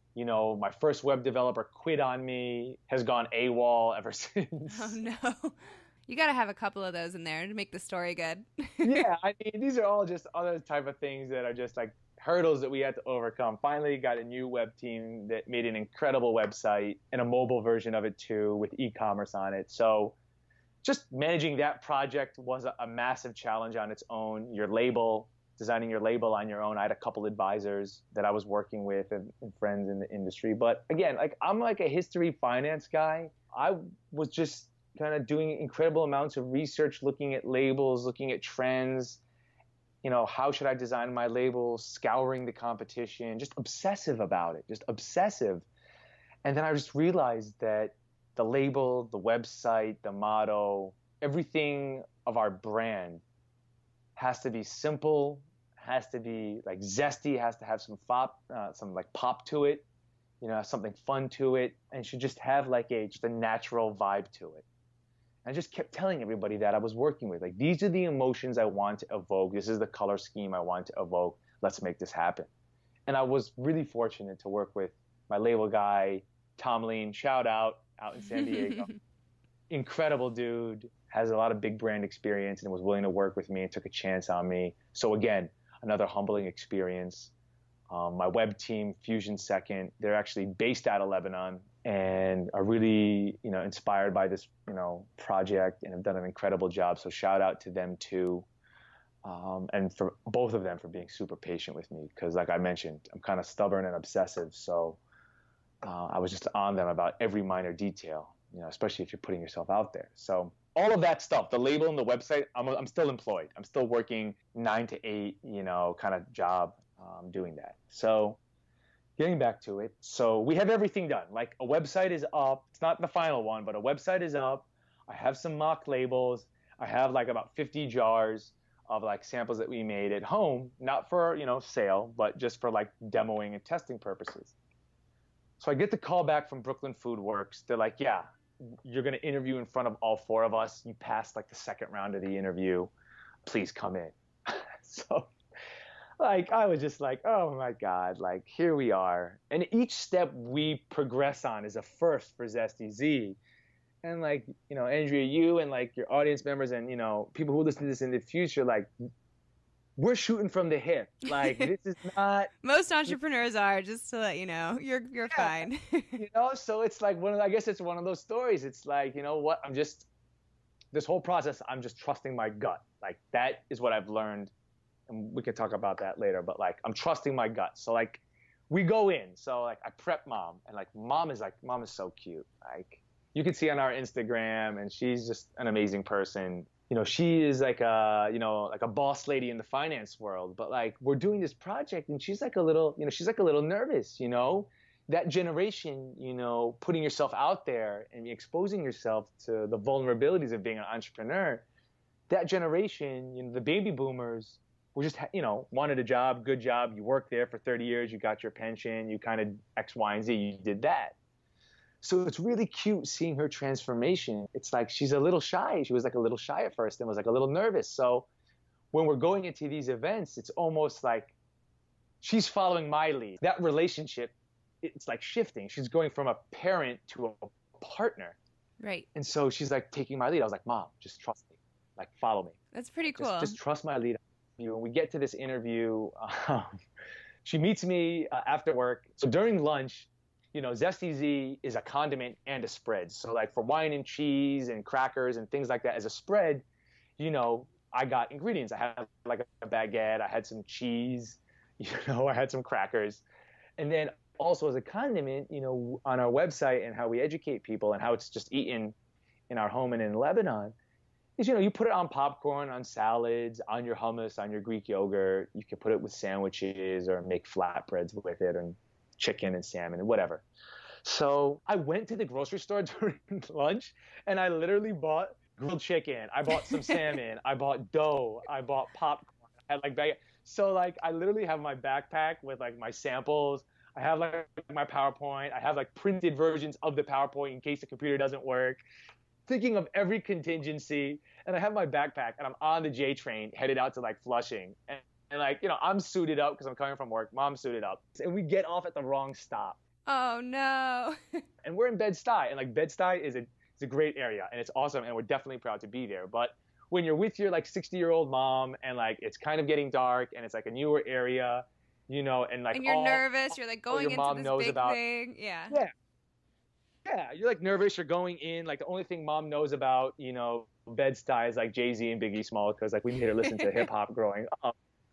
My first web developer quit on me, has gone AWOL ever since.
Oh, no. You got to have a couple of those in there to make the story good.
Yeah, these are all just other type of things that are just hurdles that we had to overcome. Finally got a new web team that made an incredible website and a mobile version of it too with e-commerce on it. So just managing that project was a massive challenge on its own. Designing your label on your own. I had a couple advisors that I was working with and friends in the industry. But again, I'm a history finance guy. I was just kind of doing incredible amounts of research, looking at labels, looking at trends. How should I design my labels, scouring the competition, just obsessive about it, just obsessive. And then I just realized that the label, the website, the motto, everything of our brand has to be simple, has to be zesty, has to have some pop to it, something fun to it, and should just have just a natural vibe to it. I just kept telling everybody that I was working with, these are the emotions I want to evoke. This is the color scheme I want to evoke. Let's make this happen. And I was really fortunate to work with my label guy, Tom Lean, shout out in San Diego. Incredible dude, has a lot of big brand experience and was willing to work with me and took a chance on me. So again, another humbling experience. My web team, Fusion Second, they're actually based out of Lebanon and are really, inspired by this, project and have done an incredible job. So shout out to them too. And for both of them for being super patient with me. Cause like I mentioned, I'm kind of stubborn and obsessive. So I was just on them about every minor detail, especially if you're putting yourself out there. So all of that stuff, the label and the website, I'm still employed. I'm still working 9 to 8, kind of job doing that. So getting back to it. So we have everything done. A website is up. It's not the final one, but a website is up. I have some mock labels. I have about 50 jars of samples that we made at home, not for, sale, but just for demoing and testing purposes. So I get the call back from Brooklyn Food Works. They're like, yeah, you're going to interview in front of all 4 of us. You passed the second round of the interview. Please come in. So I was just oh my God, here we are. And each step we progress on is a first for Zesty Z. And Andrea, you and your audience members and, people who listen to this in the future, we're shooting from the hip. This is not.
Most entrepreneurs are, just to let you know. You're fine.
So it's I guess it's one of those stories. It's what? This whole process, I'm just trusting my gut. That is what I've learned. And we can talk about that later. But I'm trusting my gut. So we go in. So I prep mom. And mom is so cute. You can see on our Instagram, and she's just an amazing person. She is like a boss lady in the finance world, but we're doing this project and she's a little nervous, that generation, putting yourself out there and exposing yourself to the vulnerabilities of being an entrepreneur. That generation, the baby boomers were just, wanted a job, good job. You worked there for 30 years. You got your pension, you kind of X, Y, and Z, you did that. So it's really cute seeing her transformation. It's like she's a little shy. She was like a little shy at first and was like a little nervous. So when we're going into these events, it's almost like she's following my lead. That relationship, it's like shifting. She's going from a parent to a partner.
Right.
And so she's like taking my lead. I was like, Mom, just trust me. Like, follow me.
That's pretty cool.
Just trust my lead. When we get to this interview, she meets me after work. So during lunch, Zesty Z is a condiment and a spread. So like for wine and cheese and crackers and things like that as a spread, I got ingredients. I had like a baguette. I had some cheese. I had some crackers. And then also as a condiment, on our website and how we educate people and how it's just eaten in our home and in Lebanon is, you put it on popcorn, on salads, on your hummus, on your Greek yogurt. You can put it with sandwiches or make flatbreads with it and chicken and salmon and whatever. So I went to the grocery store during lunch and I literally bought grilled chicken. I bought some salmon. I bought dough. I bought popcorn. I had like so like I literally have my backpack with like my samples. I have like my PowerPoint. I have like printed versions of the PowerPoint in case the computer doesn't work. Thinking of every contingency, and I have my backpack and I'm on the J train headed out to like Flushing. And like, I'm suited up because I'm coming from work. Mom's suited up. And we get off at the wrong stop.
Oh, no.
And we're in Bed-Stuy. And like Bed-Stuy is a great area. And it's awesome. And we're definitely proud to be there. But when you're with your like 60-year-old mom and like it's kind of getting dark and it's like a newer area, and like.
And you're nervous. You're like going into this big thing. Yeah.
Yeah. You're like nervous. You're going in. Like the only thing mom knows about, Bed-Stuy is like Jay-Z and Biggie Small because like we made her listen to hip hop growing up.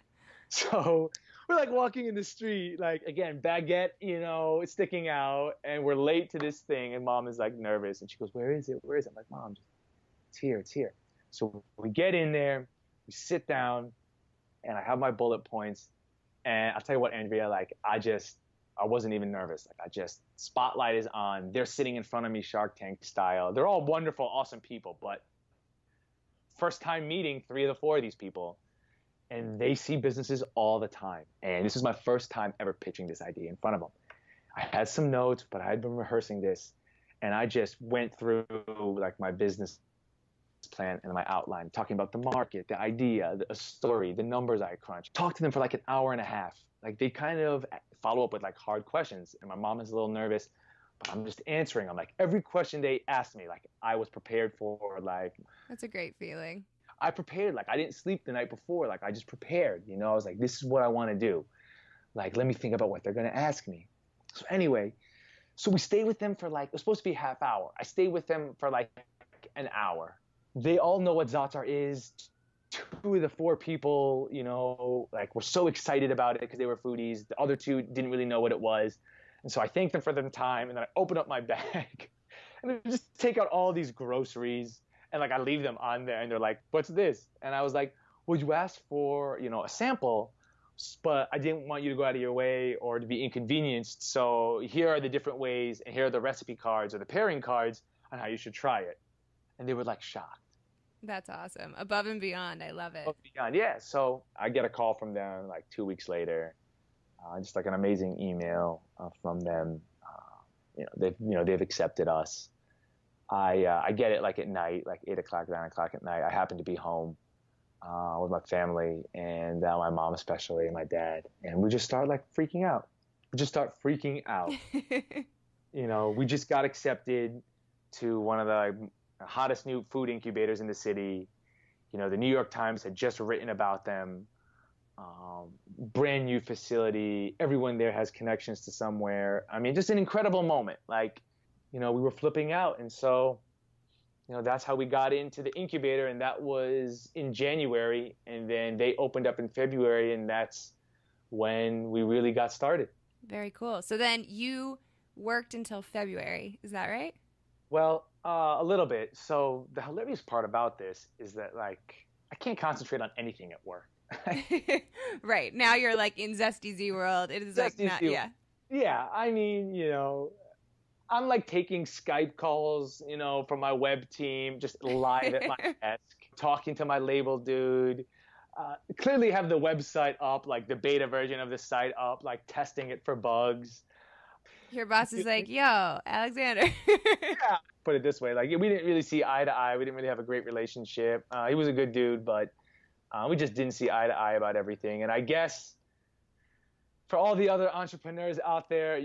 So we're like walking in the street, like again, baguette, it's sticking out, and we're late to this thing. And mom is like nervous, and she goes, "Where is it? Where is it?" I'm like, "Mom, it's here, it's here." So we get in there, we sit down, and I have my bullet points. And I'll tell you what, Andrea, like I wasn't even nervous. Like spotlight is on. They're sitting in front of me, Shark Tank style. They're all wonderful, awesome people, but first time meeting 3 of the 4 of these people. And they see businesses all the time. And this is my first time ever pitching this idea in front of them. I had some notes, but I had been rehearsing this. And I just went through like my business plan and my outline, talking about the market, the idea, the story, the numbers I crunched. Talked to them for like an hour and a half. Like they kind of follow up with like hard questions. And my mom is a little nervous, but I'm just answering them. Like every question they asked me, like I was prepared for. Like
that's a great feeling.
I prepared, like I didn't sleep the night before, like I just prepared, I was like, this is what I want to do. Like, let me think about what they're going to ask me. So anyway, so we stay with them for like, it was supposed to be a half hour. I stayed with them for like an hour. They all know what za'atar is. 2 of the 4 people, like were so excited about it because they were foodies. The other 2 didn't really know what it was. And so I thanked them for their time. And then I open up my bag and I just take out all these groceries. And like I leave them on there and they're like, "What's this?" And I was like, "Well, you asked for, a sample, but I didn't want you to go out of your way or to be inconvenienced. So here are the different ways and here are the recipe cards or the pairing cards on how you should try it." And they were like shocked.
That's awesome. Above and beyond. I love it.
Above and beyond. Yeah. So I get a call from them like 2 weeks later, just like an amazing email from them. They've accepted us. I get it like at night, like 8 o'clock, 9 o'clock at night. I happen to be home with my family and my mom especially and my dad. And we just start like freaking out. We just start freaking out. We just got accepted to one of the hottest new food incubators in the city. The New York Times had just written about them. Brand new facility. Everyone there has connections to somewhere. I mean, just an incredible moment. Like, we were flipping out. And so, that's how we got into the incubator. And that was in January. And then they opened up in February. And that's when we really got started.
Very cool. So then you worked until February. Is that right?
Well, a little bit. So the hilarious part about this is that, like, I can't concentrate on anything at work.
Right. Now you're like in Zesty Z world. It is Zesty like not,
Z.
Yeah.
Yeah. I mean, I'm like taking Skype calls, from my web team, just live at my desk, talking to my label dude. Clearly have the website up, like the beta version of the site up, like testing it for bugs.
Your boss is like, yo, Alexander.
Yeah. Put it this way, like we didn't really see eye to eye. We didn't really have a great relationship. He was a good dude, but we just didn't see eye to eye about everything. And I guess for all the other entrepreneurs out there,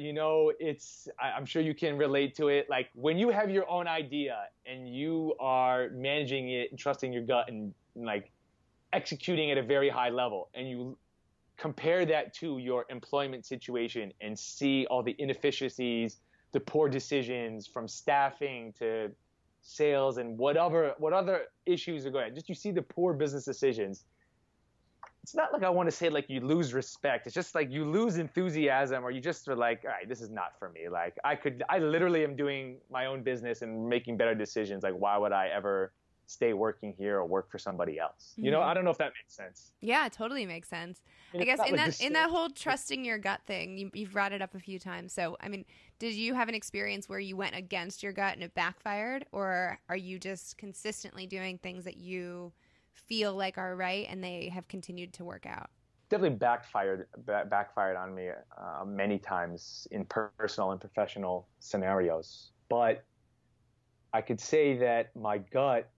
I'm sure you can relate to it. Like when you have your own idea and you are managing it and trusting your gut and like executing at a very high level, and you compare that to your employment situation and see all the inefficiencies, the poor decisions from staffing to sales and what other issues are going on. Just you see the poor business decisions. It's not like I want to say like you lose respect. It's just like you lose enthusiasm, or you just are like, all right, this is not for me. Like I literally am doing my own business and making better decisions. Like why would I ever stay working here or work for somebody else?
Mm-hmm.
I don't know if that makes sense.
Yeah, it totally makes sense. I guess in that whole trusting your gut thing, you've brought it up a few times. So, I mean, did you have an experience where you went against your gut and it backfired, or are you just consistently doing things that you feel like are right and they have continued to work out?
Definitely backfired on me many times in personal and professional scenarios. But I could say that my gut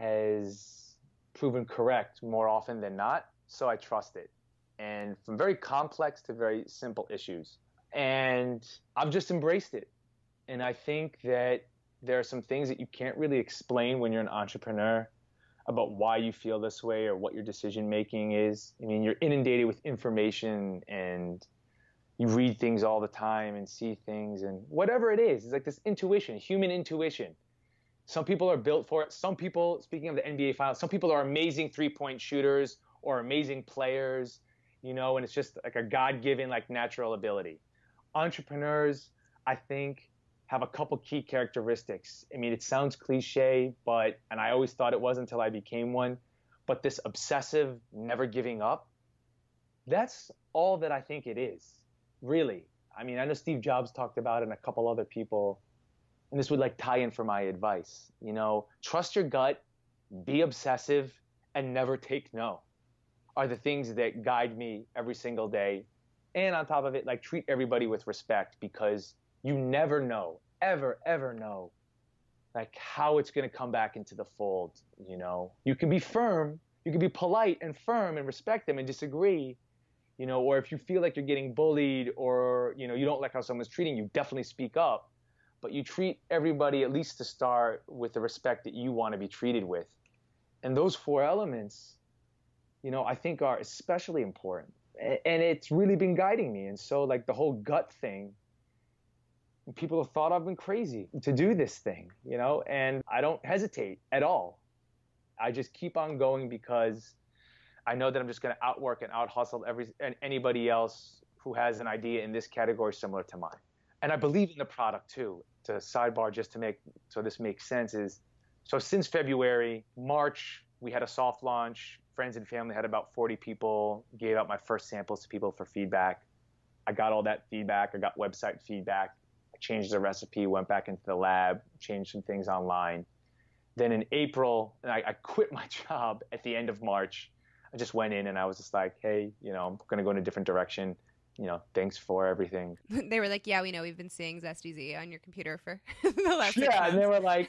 has proven correct more often than not, so I trust it. And from very complex to very simple issues. And I've just embraced it. And I think that there are some things that you can't really explain when you're an entrepreneur about why you feel this way or what your decision making is. I mean, you're inundated with information and you read things all the time and see things, and whatever it is, it's like this intuition, human intuition. Some people are built for it. Some people, speaking of the NBA finals, some people are amazing three-point shooters or amazing players, and it's just like a God-given, like natural ability. Entrepreneurs, I think, have a couple key characteristics. I mean, it sounds cliche, and I always thought it was until I became one, but this obsessive, never giving up, that's all that I think it is, really. I mean, I know Steve Jobs talked about it and a couple other people, and this would like tie in for my advice. Trust your gut, be obsessive, and never take no are the things that guide me every single day. And on top of it, like treat everybody with respect, because you never know, ever know, like how it's going to come back into the fold. You can be firm, you can be polite and firm and respect them and disagree, or if you feel like you're getting bullied or, you don't like how someone's treating you, definitely speak up. But you treat everybody, at least to start, with the respect that you want to be treated with. And those four elements, I think are especially important. And it's really been guiding me. And so like the whole gut thing, people have thought I've been crazy to do this thing, and I don't hesitate at all. I just keep on going because I know that I'm just going to outwork and out-hustle anybody else who has an idea in this category similar to mine. And I believe in the product too. To sidebar, just to make so this makes sense, is so since February, March, we had a soft launch. Friends and family had about 40 people, gave out my first samples to people for feedback. I got all that feedback. I got website feedback. I changed the recipe, went back into the lab, changed some things online. Then in April, I quit my job at the end of March. I just went in and I was just like, hey, I'm going to go in a different direction. Thanks for everything.
They were like, yeah, we know, we've been seeing Zesty Z on your computer for the last 6 months.
And they were like,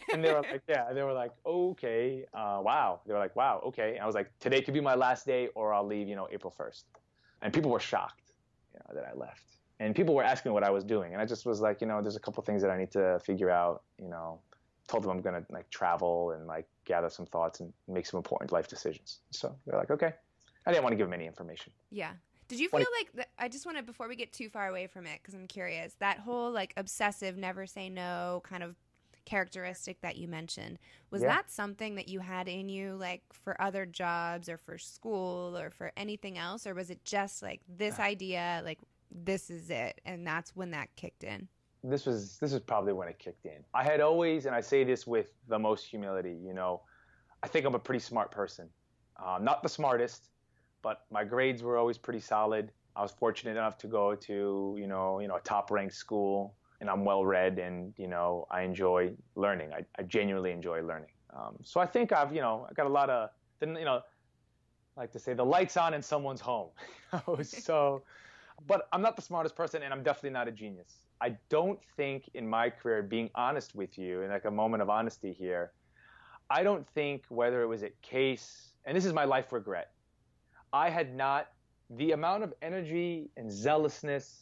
okay, wow. They were like, wow, okay. And I was like, today could be my last day, or I'll leave, April 1st. And people were shocked, that I left. And people were asking what I was doing. And I just was like, there's a couple things that I need to figure out, told them I'm going to like travel and like gather some thoughts and make some important life decisions. So they're like, okay. I didn't want to give them any information.
Yeah. Did you feel like, I just want to, before we get too far away from it, because I'm curious, that whole like obsessive, never say no kind of characteristic that you mentioned, was that something that you had in you like for other jobs or for school or for anything else? Or was it just like this idea, like this is it, and that's when that kicked in?
This is probably when it kicked in. I had always, and I say this with the most humility, I think I'm a pretty smart person. Not the smartest, but my grades were always pretty solid. I was fortunate enough to go to, a top-ranked school, and I'm well-read, and, I enjoy learning. I genuinely enjoy learning. So I think I've, I got a lot of, like to say, the lights on in someone's home. So But I'm not the smartest person, and I'm definitely not a genius. I don't think in my career, being honest with you, and like a moment of honesty here, I don't think whether it was at Case, and this is my life regret, I had not the amount of energy and zealousness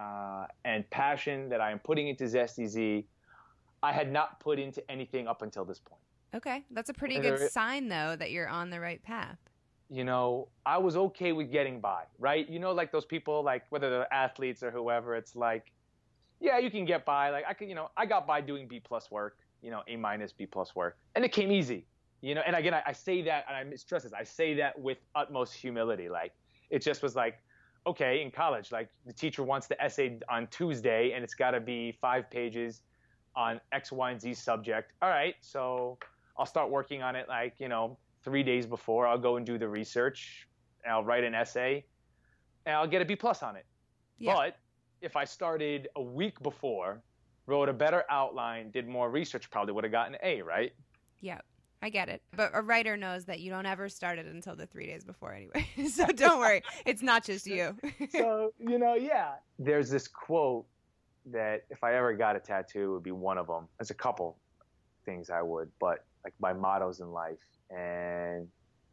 and passion that I am putting into Zesty Z, I had not put into anything up until this point.
Okay. That's a pretty good sign, though, that you're on the right path.
You know, I was okay with getting by, right? You know, like those people, like whether they're athletes or whoever, it's like, yeah, you can get by. Like I could, I got by doing B+ work, A- B+ work, and it came easy, And again, I say that, and I stress this, I say that with utmost humility. Like it just was like, okay, in college, like the teacher wants the essay on Tuesday, and it's got to be 5 pages on X, Y, and Z subject. All right, so I'll start working on it, like 3 days before. I'll go and do the research, and I'll write an essay, and I'll get a B+ on it. Yeah. But if I started a week before, wrote a better outline, did more research, probably would have gotten an A, right?
Yeah, I get it. But a writer knows that you don't ever start it until the 3 days before anyway. So don't worry. It's not just you.
So, yeah. There's this quote that if I ever got a tattoo, it would be one of them. There's a couple things I would, but like my mottos in life. And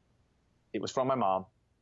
it was from my mom.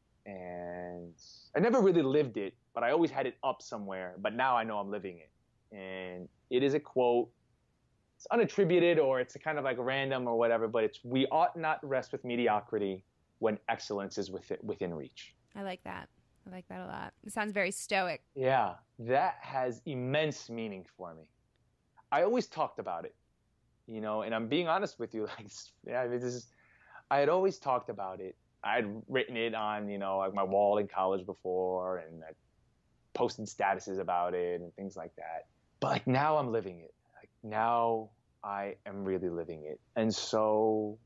And I never really lived it, but I always had it up somewhere. But now I know I'm living it. And it is a quote. It's unattributed, or it's kind of like random or whatever, but it's, we ought not rest with mediocrity when excellence is within reach.
I like that. I like that a lot. It sounds very stoic.
Yeah, that has immense meaning for me. I always talked about it, and I'm being honest with you. Like, yeah, I mean, I had always talked about it. I had written it on, like my wall in college before, and I posted statuses about it and things like that. But like now I'm living it. Like now I am really living it. And so,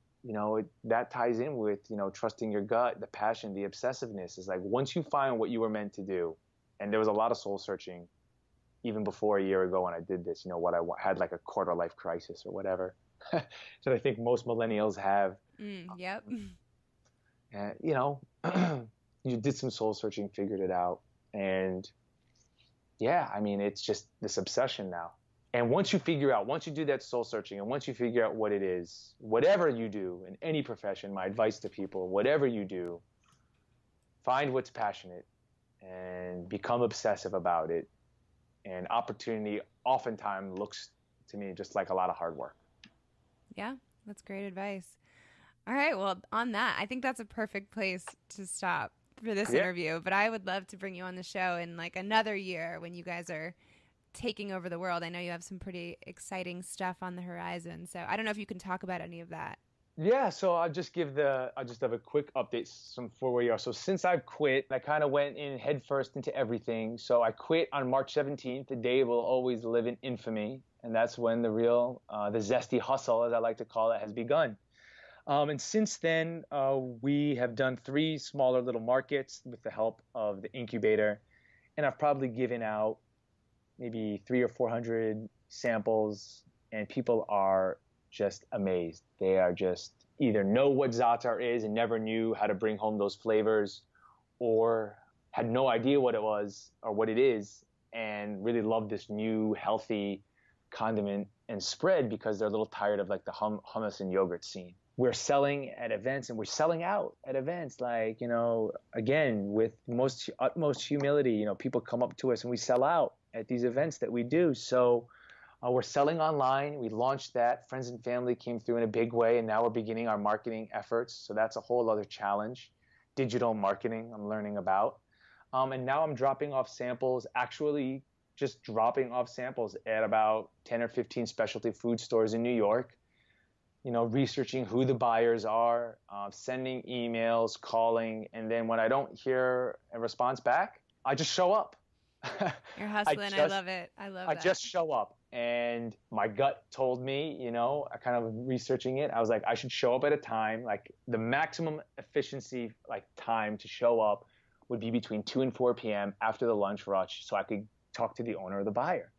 that ties in with, trusting your gut, the passion, the obsessiveness is like, once you find what you were meant to do, and there was a lot of soul searching even before a year ago when I did this, what I had like a quarter life crisis or whatever that I think most millennials have.
Yep.
And, you did some soul searching, figured it out. And yeah, I mean, it's just this obsession now. And once you do that soul searching, and once you figure out what it is, whatever you do in any profession, my advice to people, whatever you do, find what's passionate and become obsessive about it. And opportunity oftentimes looks to me just like a lot of hard work.
Yeah, that's great advice. All right. Well, on that, I think that's a perfect place to stop for this interview. But I would love to bring you on the show in like another year when you guys are taking over the world. I know you have some pretty exciting stuff on the horizon. So I don't know if you can talk about any of that.
Yeah, so I'll just have a quick update for where you are. So since I've quit, I kind of went in headfirst into everything. So I quit on March 17th. The day will always live in infamy. And that's when the real, the zesty hustle, as I like to call it, has begun. And since then, we have done 3 smaller little markets with the help of the incubator. And I've probably given out maybe 300 or 400 samples, and people are just amazed. They are just either know what za'atar is and never knew how to bring home those flavors, or had no idea what it was or what it is, and really love this new healthy condiment and spread because they're a little tired of like the hummus and yogurt scene. We're selling at events, and we're selling out at events. Like, again, with utmost humility, people come up to us and we sell out at these events that we do. So we're selling online. We launched that. Friends and family came through in a big way, and now we're beginning our marketing efforts. So that's a whole other challenge. Digital marketing I'm learning about. And now I'm dropping off samples, actually just dropping off samples at about 10 or 15 specialty food stores in New York. Researching who the buyers are, sending emails, calling, and then when I don't hear a response back, I just show up.
You're hustling. I love it. I love that.
I just show up, and my gut told me, I kind of researching it. I was like, I should show up at a time, like the maximum efficiency, like time to show up would be between 2 and 4 p.m. after the lunch rush, so I could talk to the owner or the buyer.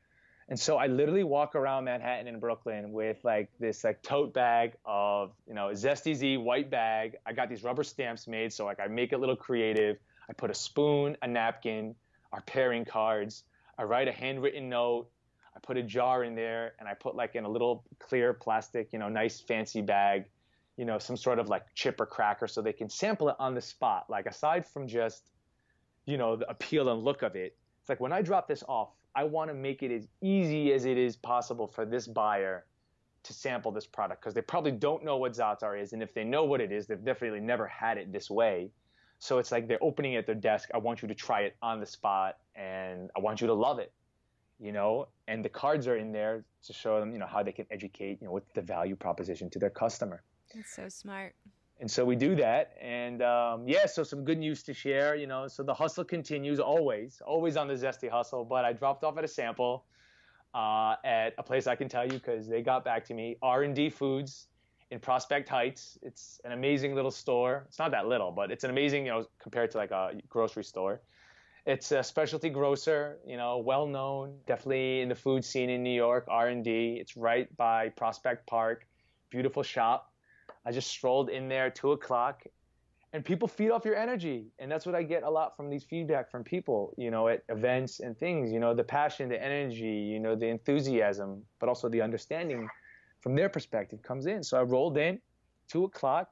And so I literally walk around Manhattan and Brooklyn with like this like tote bag of, Zesty Z white bag. I got these rubber stamps made, so like I make it a little creative. I put a spoon, a napkin, our pairing cards. I write a handwritten note. I put a jar in there, and I put like in a little clear plastic, nice fancy bag, some sort of like chip or cracker so they can sample it on the spot. Like aside from just, the appeal and look of it, it's like when I drop this off, I want to make it as easy as it is possible for this buyer to sample this product because they probably don't know what za'atar is. And if they know what it is, they've definitely never had it this way. So it's like they're opening it at their desk. I want you to try it on the spot, and I want you to love it, and the cards are in there to show them, how they can educate, what's the value proposition to their customer.
That's so smart.
And so we do that. And so some good news to share, so the hustle continues always on the Zesty hustle. But I dropped off at a sample at a place I can tell you because they got back to me, R&D Foods in Prospect Heights. It's an amazing little store. It's not that little, but it's an amazing, compared to like a grocery store. It's a specialty grocer, well-known, definitely in the food scene in New York, R&D. It's right by Prospect Park, beautiful shop. I just strolled in there at 2 o'clock, and people feed off your energy. And that's what I get a lot from these feedback from people, at events and things, the passion, the energy, the enthusiasm, but also the understanding from their perspective comes in. So I rolled in 2 o'clock,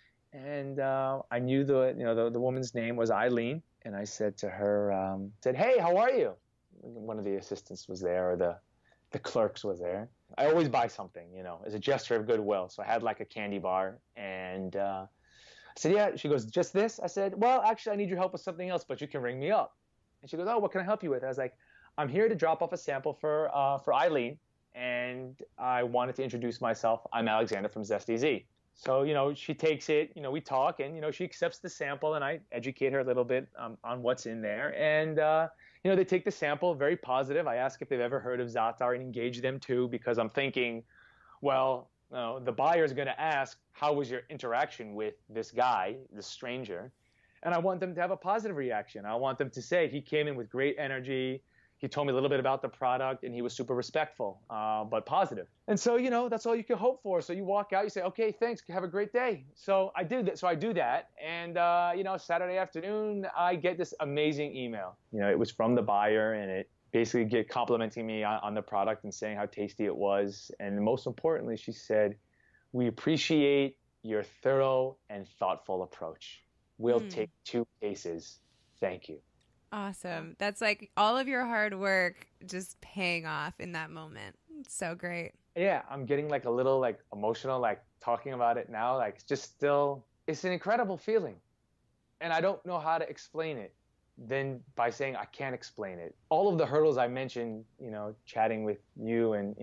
and I knew the woman's name was Eileen. And I said to her, hey, how are you? One of the assistants was there, or the clerks was there. I always buy something, as a gesture of goodwill. So I had like a candy bar, and I said, yeah. She goes, just this? I said, well, actually, I need your help with something else, but you can ring me up. And she goes, oh, what can I help you with? I was like, I'm here to drop off a sample for Eileen, and I wanted to introduce myself. I'm Alexander from Zesty Z. So, she takes it, we talk, and, she accepts the sample, and I educate her a little bit on what's in there. And, they take the sample, very positive. I ask if they've ever heard of za'atar and engage them too, because I'm thinking, well, the buyer's going to ask, how was your interaction with this guy, this stranger? And I want them to have a positive reaction. I want them to say, he came in with great energy. He told me a little bit about the product, and he was super respectful, but positive. And so, that's all you can hope for. So you walk out, you say, okay, thanks, have a great day. So I do that. And, Saturday afternoon, I get this amazing email. It was from the buyer, and it basically complimenting me on the product and saying how tasty it was. And most importantly, she said, we appreciate your thorough and thoughtful approach. We'll take 2 cases. Thank you.
Awesome. That's like all of your hard work just paying off in that moment. It's so great.
Yeah, I'm getting like a little like emotional, like talking about it now. Like it's an incredible feeling. And I don't know how to explain it than by saying I can't explain it. All of the hurdles I mentioned, chatting with you and,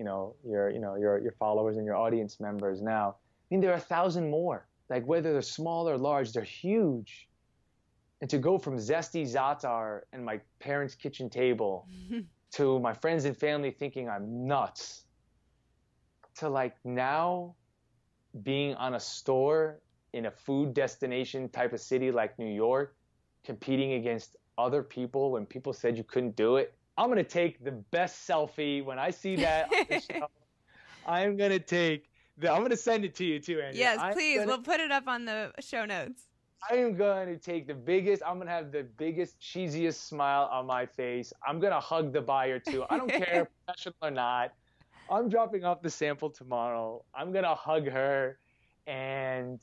your followers and your audience members now, there are 1,000 more. Like whether they're small or large, they're huge. And to go from Zesty za'atar and my parents' kitchen table to my friends and family thinking I'm nuts, to like now being on a store in a food destination type of city like New York, competing against other people when people said you couldn't do it. I'm going to take the best selfie when I see that on the show. I'm going to send it to you too, Andrew.
Yes, please. We'll put it up on the show notes.
I am going to take I'm going to have the biggest, cheesiest smile on my face. I'm going to hug the buyer too. I don't care, professional or not. I'm dropping off the sample tomorrow. I'm going to hug her and,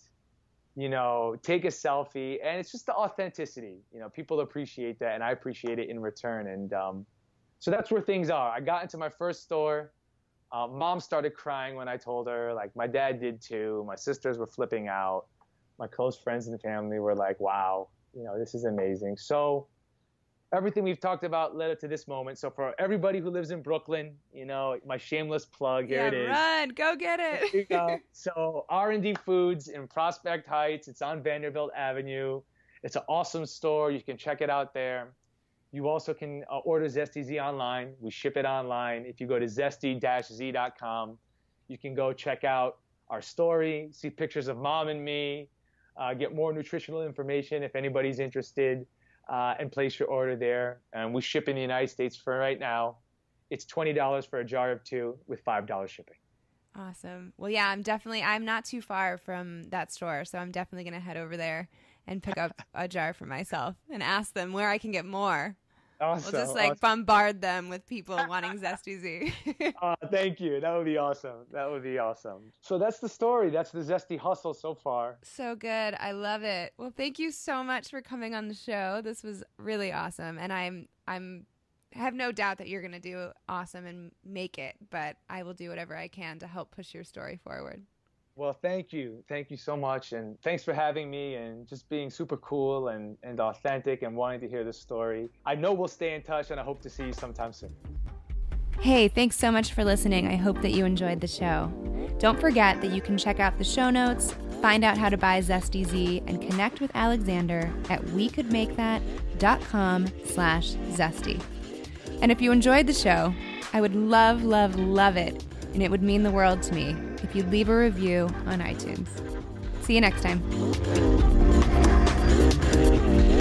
take a selfie. And it's just the authenticity. People appreciate that, and I appreciate it in return. And so that's where things are. I got into my first store. Mom started crying when I told her. Like, my dad did too. My sisters were flipping out. My close friends and family were like, wow, this is amazing. So everything we've talked about led up to this moment. So for everybody who lives in Brooklyn, my shameless plug, here it is.
Run, go get it.
Here you go. So R&D Foods in Prospect Heights. It's on Vanderbilt Avenue. It's an awesome store. You can check it out there. You also can order Zesty Z online. We ship it online. If you go to zesty-z.com, you can go check out our story, see pictures of Mom and me, get more nutritional information if anybody's interested, and place your order there. And we ship in the United States for right now. It's $20 for a jar of 2 with $5 shipping.
Awesome. Well, yeah, I'm not too far from that store, so I'm definitely going to head over there and pick up a jar for myself and ask them where I can get more.
Awesome.
We'll just bombard them with people wanting Zesty Z.
Thank you. That would be awesome. That would be awesome. So that's the story. That's the Zesty hustle so far.
So good. I love it. Well, thank you so much for coming on the show. This was really awesome. And I have no doubt that you're going to do awesome and make it, but I will do whatever I can to help push your story forward.
Well, thank you. Thank you so much. And thanks for having me and just being super cool and authentic and wanting to hear this story. I know we'll stay in touch, and I hope to see you sometime soon.
Hey, thanks so much for listening. I hope that you enjoyed the show. Don't forget that you can check out the show notes, find out how to buy Zesty Z, and connect with Alexander at wecouldmakethat.com/zesty. And if you enjoyed the show, I would love, love, love it, and it would mean the world to me if you'd leave a review on iTunes. See you next time.